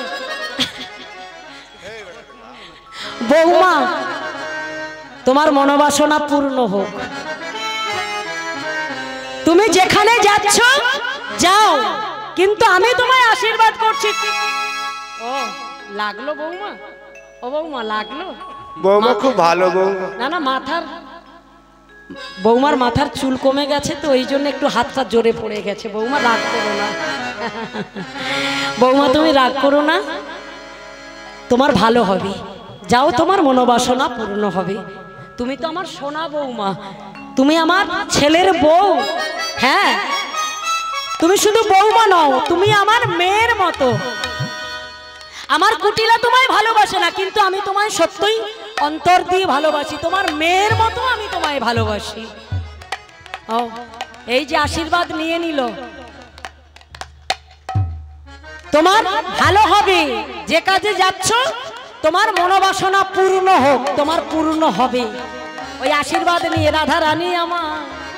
বৌমা তোমার মনোবাসনা পূর্ণ হোক, তুমি যেখানে যাচ্ছ যাও, কিন্তু আমি তোমায় আশীর্বাদ করছি। ও লাগলো বৌমা? ও বৌমা লাগলো? বৌমা খুব ভালো বৌমা। না না, মাথার বৌমার মাথার চুল কমে গেছে তো ওই জন্য একটু হাতটা জোরে পড়ে গেছে। বৌমা রাগ করো না, বৌমা তুমি রাগ করো না, তোমার ভালো হবে, যাও তোমার মনোবাসনা পূর্ণ হবে। তুমি তো আমার সোনা বৌমা, তুমি আমার ছেলের বউ। হ্যাঁ, তুমি শুধু বৌমা নও, তুমি আমার মেয়ের মতো। আমার কুটিলা তোমায় ভালোবাসে না, কিন্তু আমি তোমায় সত্যই অন্তর দিয়ে ভালোবাসি, তোমার মেয়ের মতো আমি তোমায় ভালোবাসি। ও এই যে আশীর্বাদ নিয়ে নিল, তোমার ভালো হবে, যে কাজে যাচ্ছ তোমার মনোবাসনা পূর্ণ হোক, তোমার পূর্ণ হবে। ওই আশীর্বাদ নিয়ে রাধা রানী আমার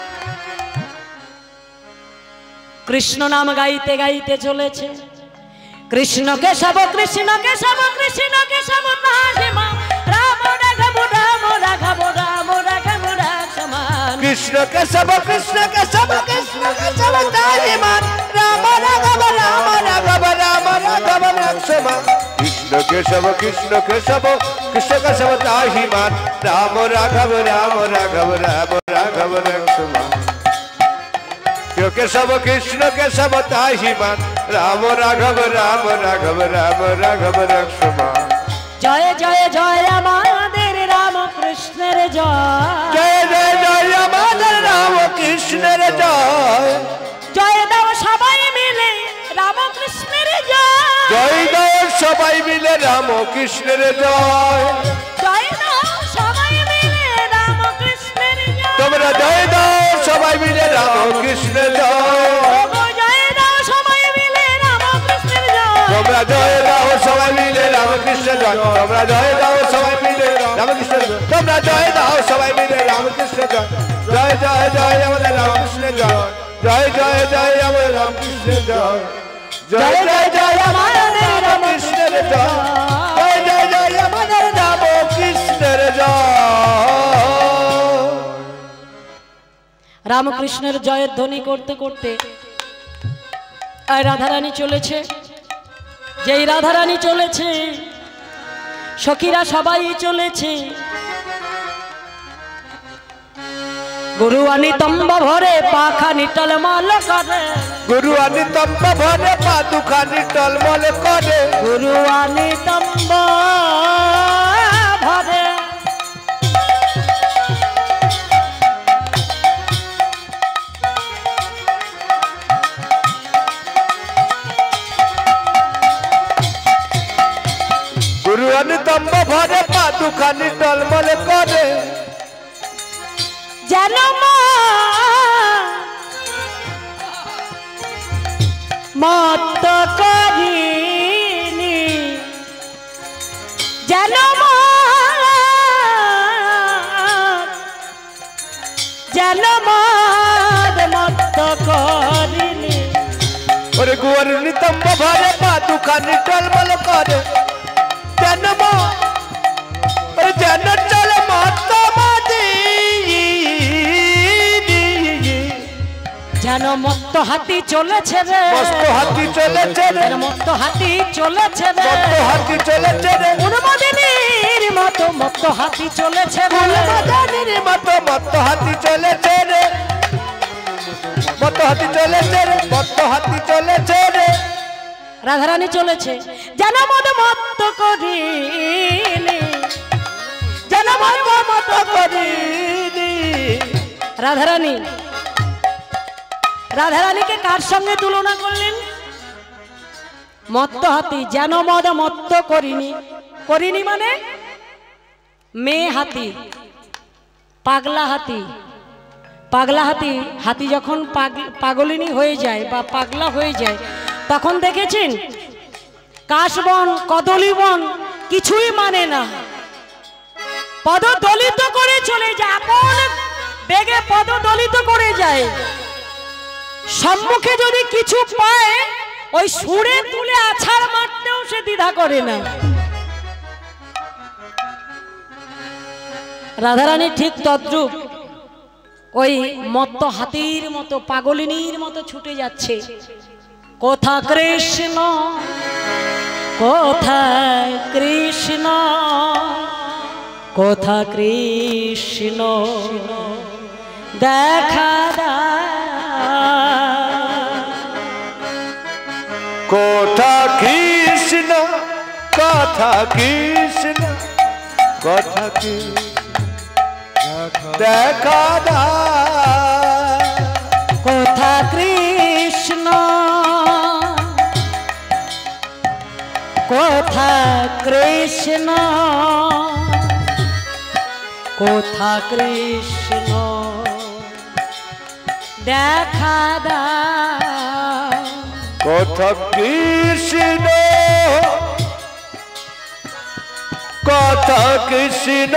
কৃষ্ণ নাম গাইতে গাইতে চলেছে। কৃষ্ণ কেশব কৃষ্ণ কেশব কৃষ্ণ কেশব রাম রাঘব রাম রাঘব রাম রাঘব রাম। केशव कृष्ण केशव कृष्ण केशव ताहि मान राम राघव राम राघव राम राघव लक्ष्मण कृष्ण केशव कृष्ण केशव कृष्ण केशव ताहि मान राम राघव राम राघव राम राघव लक्ष्मण केशव कृष्ण केशव ताहि मान राम राघव राम राघव राम राघव लक्ष्मण जय जय जय আমাদের রাম কৃষ্ণের জয় जय जय जय আমাদের রাম কৃষ্ণের জয় জয় দাও সবাই মিলে রাম কৃষ্ণের জয় জয় দাও সবাই মিলে রাম কৃষ্ণের জয় জয় দাও সবাই মিলে রাম কৃষ্ণের জয় তোমরা জয় দাও সবাই মিলে রাম কৃষ্ণের জয় জয় দাও সবাই মিলে রাম কৃষ্ণের জয় তোমরা জয় দাও সবাই মিলে রাম কৃষ্ণ জয় তোমরা জয় দাও সবাই মিলে রাম কৃষ্ণ জয় তোমরা জয় দাও সবাই মিলে রাম কৃষ্ণ জয় জয় জয় জয় আমাদের রাম কৃষ্ণ জয় জয় জয় জয় আমাদের রাম কৃষ্ণ জয় জয় জয় জয় আমাদের রাম কৃষ্ণের জয় জয় জয় জয় আমাদের রাম কৃষ্ণের জয় রামকৃষ্ণের জয়ের ধ্বনি করতে করতে আর রাধারানী চলেছে যেই রাধারানী চলেছে সখীরা সবাই চলেছে গুরু আনি তম্ব ভরে পাখানি টলমল করে গুরু আনি তম্ব ভরে পাদুখানি টলমল করে গুরু আনি তম্ব ভরে গুরু আনি তম্ব ভরে পাদুখানি টলমল করে যেন মত করিনি যেন যেন মত করিনি ওরে গুরু আনি তম্ব ভরে পাদুখানি টলমল করে যেন ওরে যেন চল মত মাদি যেন মত্ত হাতি চলেছে রে মস্ত হাতি চলেছে রে যেন মত্ত হাতি চলেছে রে মস্ত হাতি চলেছে রে উন্মাদিনীর মতো মত্ত হাতি চলেছে রে উন্মাদিনীর মতো মত্ত হাতি চলেছে রে মত্ত হাতি চলেছে রে মত্ত হাতি চলেছে রে রাধারানী চলেছে যেন মদ মত্ত করিনি যেন মদ মত্ত করিনি রাধারানী রাধারানীকে কার সঙ্গে তুলনা করলেন মত্ত হাতি যেন মদ মত্ত করিনি করিনি মানে মেয়ে হাতি পাগলা হাতি পাগলা হাতি হাতি যখন পাগলিনী হয়ে যায় বা পাগলা হয়ে যায় তখন দেখেছেন কাশবন কদলীবন কিছুই মানে না পদদলিত করে চলে যায় আপন বেগে পদদলিত করে যায় সম্মুখে যদি কিছু পায় ওই সুরে তুলে আছাড় মারতেও সে দ্বিধা করে না রাধারানী ঠিক তদ্রূপ ওই মত্ত হাতির মতো পাগলিনীর মতো ছুটে যাচ্ছে কোথা কৃষ্ণ কোথা কৃষ্ণ কোথা কৃষ্ণ দেখা কোথা কৃষ্ণ কথা কৃষ্ণ কথা কৃষ্ণ দেখা দা কোথা কৃষ্ণ কোথা কৃষ্ণ কোথা কৃষ্ণ দেখা দা কোথা কৃষ্ণ কথা কৃষ্ণ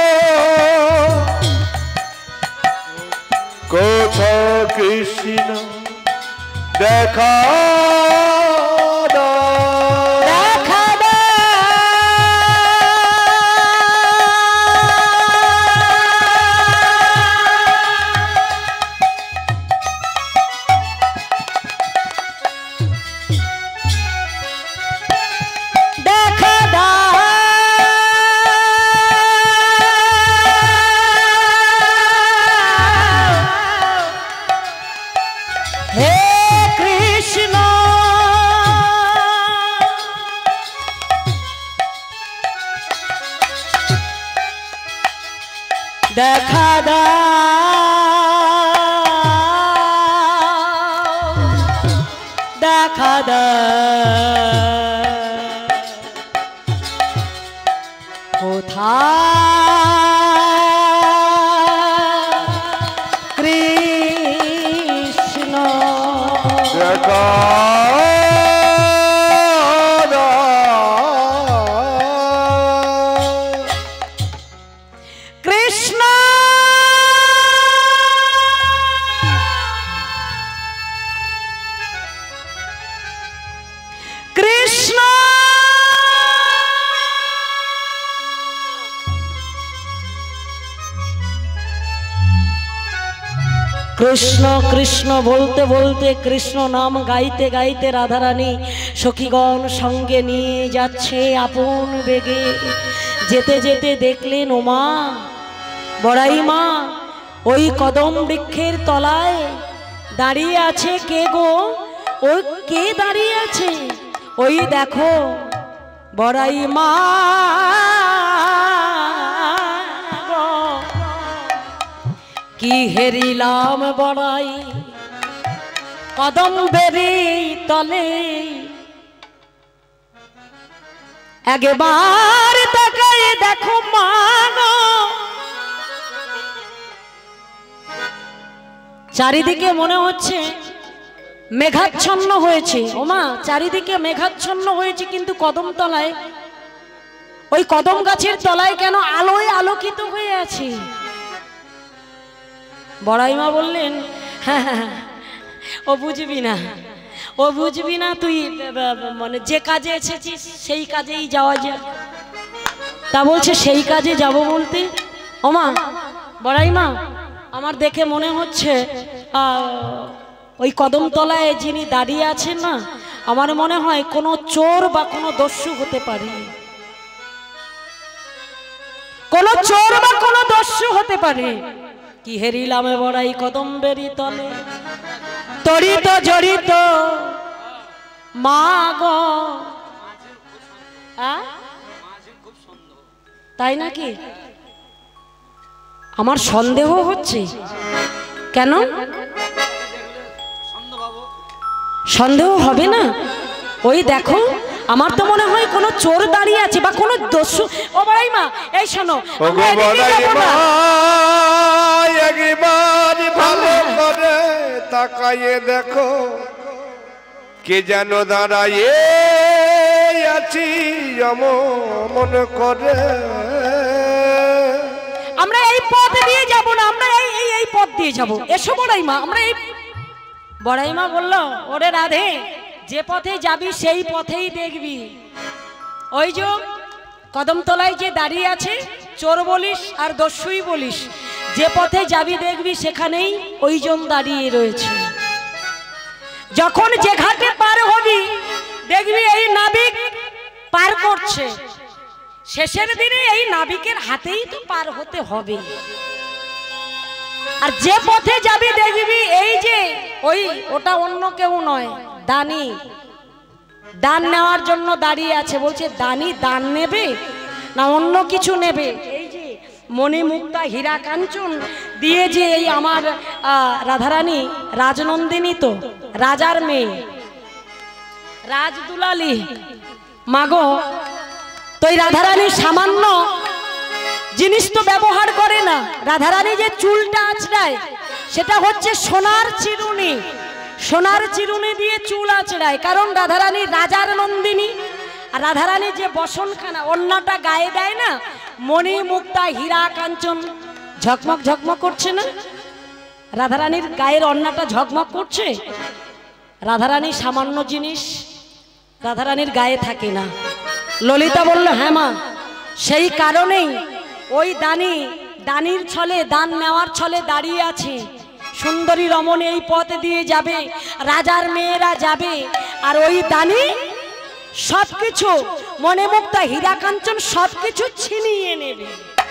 কোথা কৃষ্ণ দেখা দেখা দাও দেখা দাও কোথায় কৃষ্ণ দেখা কৃষ্ণ কৃষ্ণ কৃষ্ণ কৃষ্ণ বলতে বলতে কৃষ্ণ নাম গাইতে গাইতে রাধারানী সখীগণ সঙ্গে নিয়ে যাচ্ছে আপন বেগে। যেতে যেতে দেখলেন ওমা বড়াই মা ওই কদম বৃক্ষের তলায় দাঁড়িয়ে আছে কে গো? ওই কে দাঁড়িয়ে আছে? ওই দেখো বড়াই মা কি হেরিলাম বড়াই কদম বেরি তলে একবার তাকায় দেখো মা গো। চারিদিকে মনে হচ্ছে মেঘাচ্ছন্ন হয়েছে। ওমা চারিদিকে মেঘাচ্ছন্ন হয়েছে, কিন্তু কদম তলায় ওই কদম গাছের তলায় কেন আলোয় আলোকিত হয়ে আছে? বড়াইমা বললেন হ্যাঁ হ্যাঁ ও বুঝবি না, ও বুঝবি না, তুই মানে যে কাজে এসেছিস সেই কাজেই যাওয়া যায়। তা বলছে সেই কাজে যাব বলতে? ওমা বড়াইমা আমার দেখে মনে হচ্ছে ওই কদমতলায় যিনি দাঁড়িয়ে আছেন না, আমার মনে হয় কোনো চোর বা কোনো দস্যু হতে পারে, কোনো চোর বা কোনো দস্যু হতে পারে। কি হেরিলামে বড়াই কদম বেরি তলে তরিত জড়িত মা গো। তাই নাকি? আমার সন্দেহ হচ্ছে। কেন সন্দেহ হবে না? ওই দেখো আমার তো মনে হয় কোনো চোর দাঁড়িয়ে আছে বা কোনো দস্যু। ও বড়াই মা এই শোনো, একবার ভালো করে তাকায়ে দেখো কে যেন দাঁড়ায়ে আছি মনে করে। আমরা এই পথ দিয়ে যাব না, আমরা এই এই এই পথ দিয়ে যাব। এসো বড়াই মা, আমরা এই। বড়াই মা বলল ওরে রাধে যে পথে যাবি সেই পথেই দেখবি। ওই যে কদমতলায় যে দাঁড়িয়ে আছে চোর বলিস আর দস্যুই বলিস, যে পথে যাবি দেখবি সেখানেই ওইজন দাঁড়িয়ে রয়েছে। যখন যে ঘাটে পার হবি দেখবি এই নাবিক পার করছে, শেষের দিনে এই নাবিকের হাতেই তো পার হতে হবে। আর যে পথে যাবি দেখবি এই যে ওই ওটা অন্য কেউ নয়, দানি দান নেওয়ার জন্য দাঁড়িয়ে আছে। বলছে দানি দান নেবে না অন্য কিছু নেবে? এই যে মণিমুক্তা হীরা কাঞ্চন দিয়ে যে এই আমার রাধারানী রাজনন্দিনী তো রাজার মেয়ে রাজদুলালি মাগো, তো এই রাধারানী সামান্য জিনিস তো ব্যবহার করে না। রাধারানী যে চুলটা আঁচড়ায় সেটা হচ্ছে সোনার চিরুনি, সোনার চিরুনি দিয়ে চুল আঁচড়ায়, কারণ রাধারানী রাজার নন্দিনী। আর রাধারানী যে বসনখানা অন্যটা গায়ে দেয় না, মণি মুক্তা হীরা কাঞ্চন ঝকমক ঝকমক করছে না, রাধারানীর গায়ের অন্যটা ঝকমক করছে। রাধারানী সামান্য জিনিস রাধারানীর গায়ে থাকে না। ললিতা বলল হ্যাঁ মা, সেই কারণেই ওই দানি দানির ছলে দান নেওয়ার ছলে দাঁড়িয়ে আছে। সুন্দরী রমণী এই পথ দিয়ে যাবে, রাজার মেয়েরা যাবে, আর ওই দানি সবকিছু মনে মুক্তা হীরা কাঞ্চন সবকিছু ছিনিয়ে নেবে।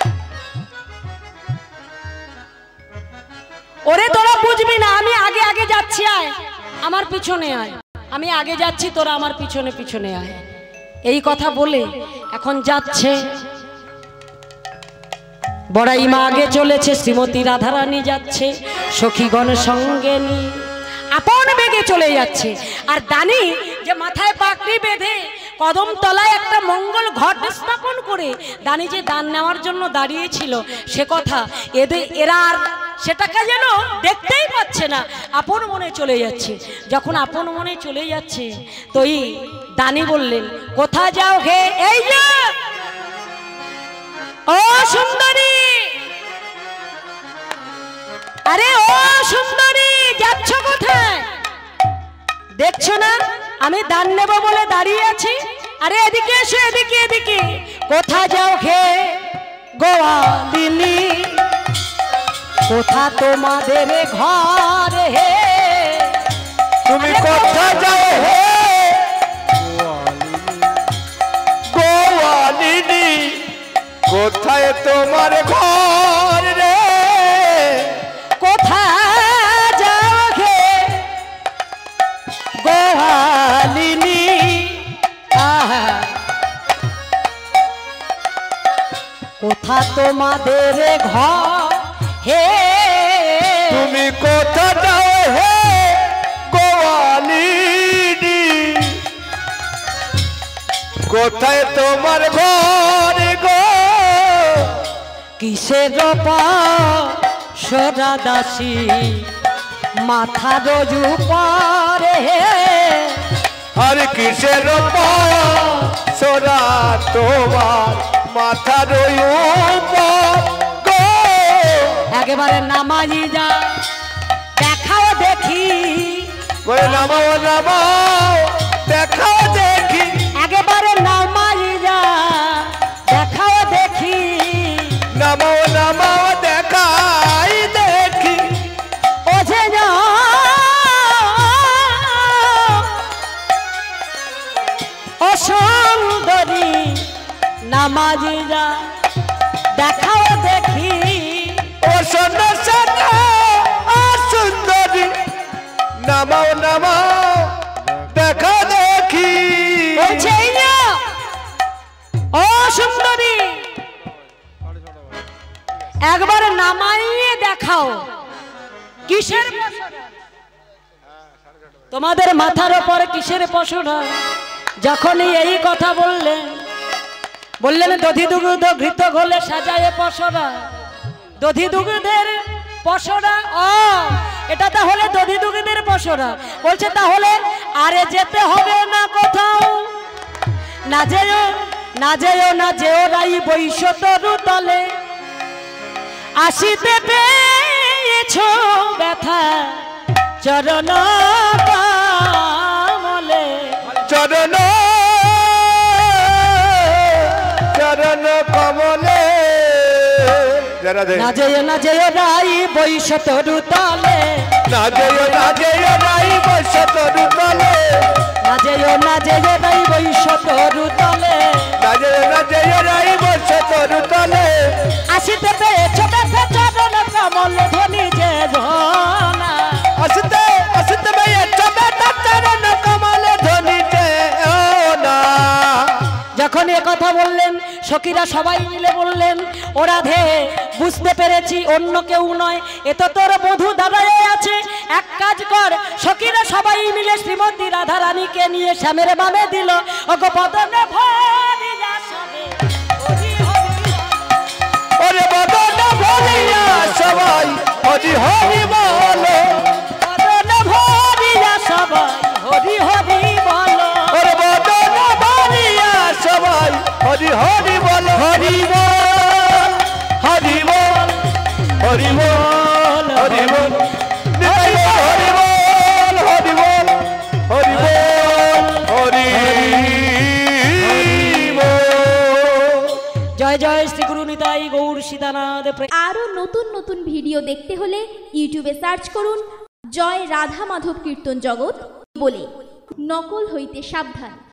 ওরে তোরা বুঝবি না, আমি আগে আগে যাচ্ছি, আয় আমার পিছনে আয়, আমি আগে যাচ্ছি তোরা আমার পিছনে পিছনে আয়। এই কথা বলে এখন যাচ্ছে। বড়াই মা আগে চলেছে, শ্রীমতী রাধারানী যাচ্ছে সখীগণ সঙ্গে নিয়ে, আপন বেগে চলে যাচ্ছে। আর দানি যে মাথায় পাগড়ি বেঁধে কদম তলায় একটা মঙ্গল ঘট স্থাপন করে দানি যে দান নেওয়ার জন্য দাঁড়িয়েছিল, সে কথা এদের এরা আর সেটাকে যেন দেখতেই পাচ্ছে না, আপন মনে চলে যাচ্ছে। যখন আপন মনে চলে যাচ্ছে, তোই দানি বললেন, কোথা যাও হে? এই যে ও সুন্দরী, আরে ও সুন্দরী, যাচ্ছ কোথায়? দেখছো না আমি দান নেব বলে দাঁড়িয়ে আছি? আরে এদিকে এসো, এদিকে এদিকে। কোথা যাও হে গোয়ালিনী, কোথা তোমাদের ঘর হে? তুমি কোথা যাও হে গোয়ালিনী, কোথায় তোমার ঘর রে? কোথা যাও হে গোয়ালিনী, আহা কোথা তোমাদের ঘর হে? তুমি কোথা যাও হে গোয়ালিনী, কোথায় তোমার ঘর গো? কিসের পাশরা দাসী মাথার উপরে হে? আর কিসের পাশরা তোমার মাথার উপর গো? একেবারে নামাজি যা, দেখাও দেখি। বলে নামাও নামাও দেখাও দেখি, একেবারে নামাজি যা, দেখাও দেখি। নামাও নামাও দেখাই দেখি। ও যে যা ও সুন্দরী, নামাজি যা, দেখাও দেখি। ও সোনা সোনা ও সুন্দরী, নামাও নামাও দেখা দেখি। বলছে এই না, ও সুন্দরী একবার নামাইয়ে দেখাও কিসের পসরা? তোমাদের মাথার উপর কিসের পসরা? যখনই এই কথা বললেন, বললেন দধি দুগ্ধ ঘৃত ঘোলে সাজায় পসরা। দধি দুগ্ধের পসরা, ও এটা তাহলে দধি দুগ্ধের পসরা। বলছে তাহলে আরে যেতে হবে না কোথাও, না যেও না যেও না যেও রাই বৈশ্য তরু তলে, আসিতে পেয়েছো ব্যথা চরণ কমলে। চরণ চরণ কমলে, না যেও না যেও রাই বৈশ্য তরু তলে, না যেও না যেও রাই বৈশ্য তরু তলে, না যেও না যেও রাই বৈশ্য তরু তলে, না যেও না যেও রাই বৈশ্য তরু তলে। আসিতে পেয়েছো ব্যথা চরণ কমলে, ধ্বনি যে ঝনা। আসতে আসতে পেয়েছো ব্যথা চরণ কমলে, ধ্বনি যে না। যখন এ কথা বললেন, সখীরা সবাই মিলে বললেন, ও রাধে বুঝতে পেরেছি অন্য কেউ নয়, এ তো তোর বধূ দাদাই আছে। এক কাজ কর, সখীরা সবাই মিলে শ্রীমতী রাধা রানীকে নিয়ে শ্যামের বামে দিল। ওগো বদনে ভরিয়া সবে হরি হরি, ওরে বদনে ভরিয়া সবাই হরি হরি বলো, বদনে ভরিয়া সবাই হরি হরি বলো। ওরে বদনে ভরিয়া সবাই হরি হরি বলো, হরি বল হরি বল হরি বল হরি বল হরি বল হরি বল হরি বল হরি বল। জয় জয় শ্রী গুরু নিতাই গৌর সীতানাথ। আরও নতুন নতুন ভিডিও দেখতে হলে ইউটিউবে সার্চ করুন জয় রাধা মাধব কীর্তন জগৎ বলে, নকল হইতে সাবধান।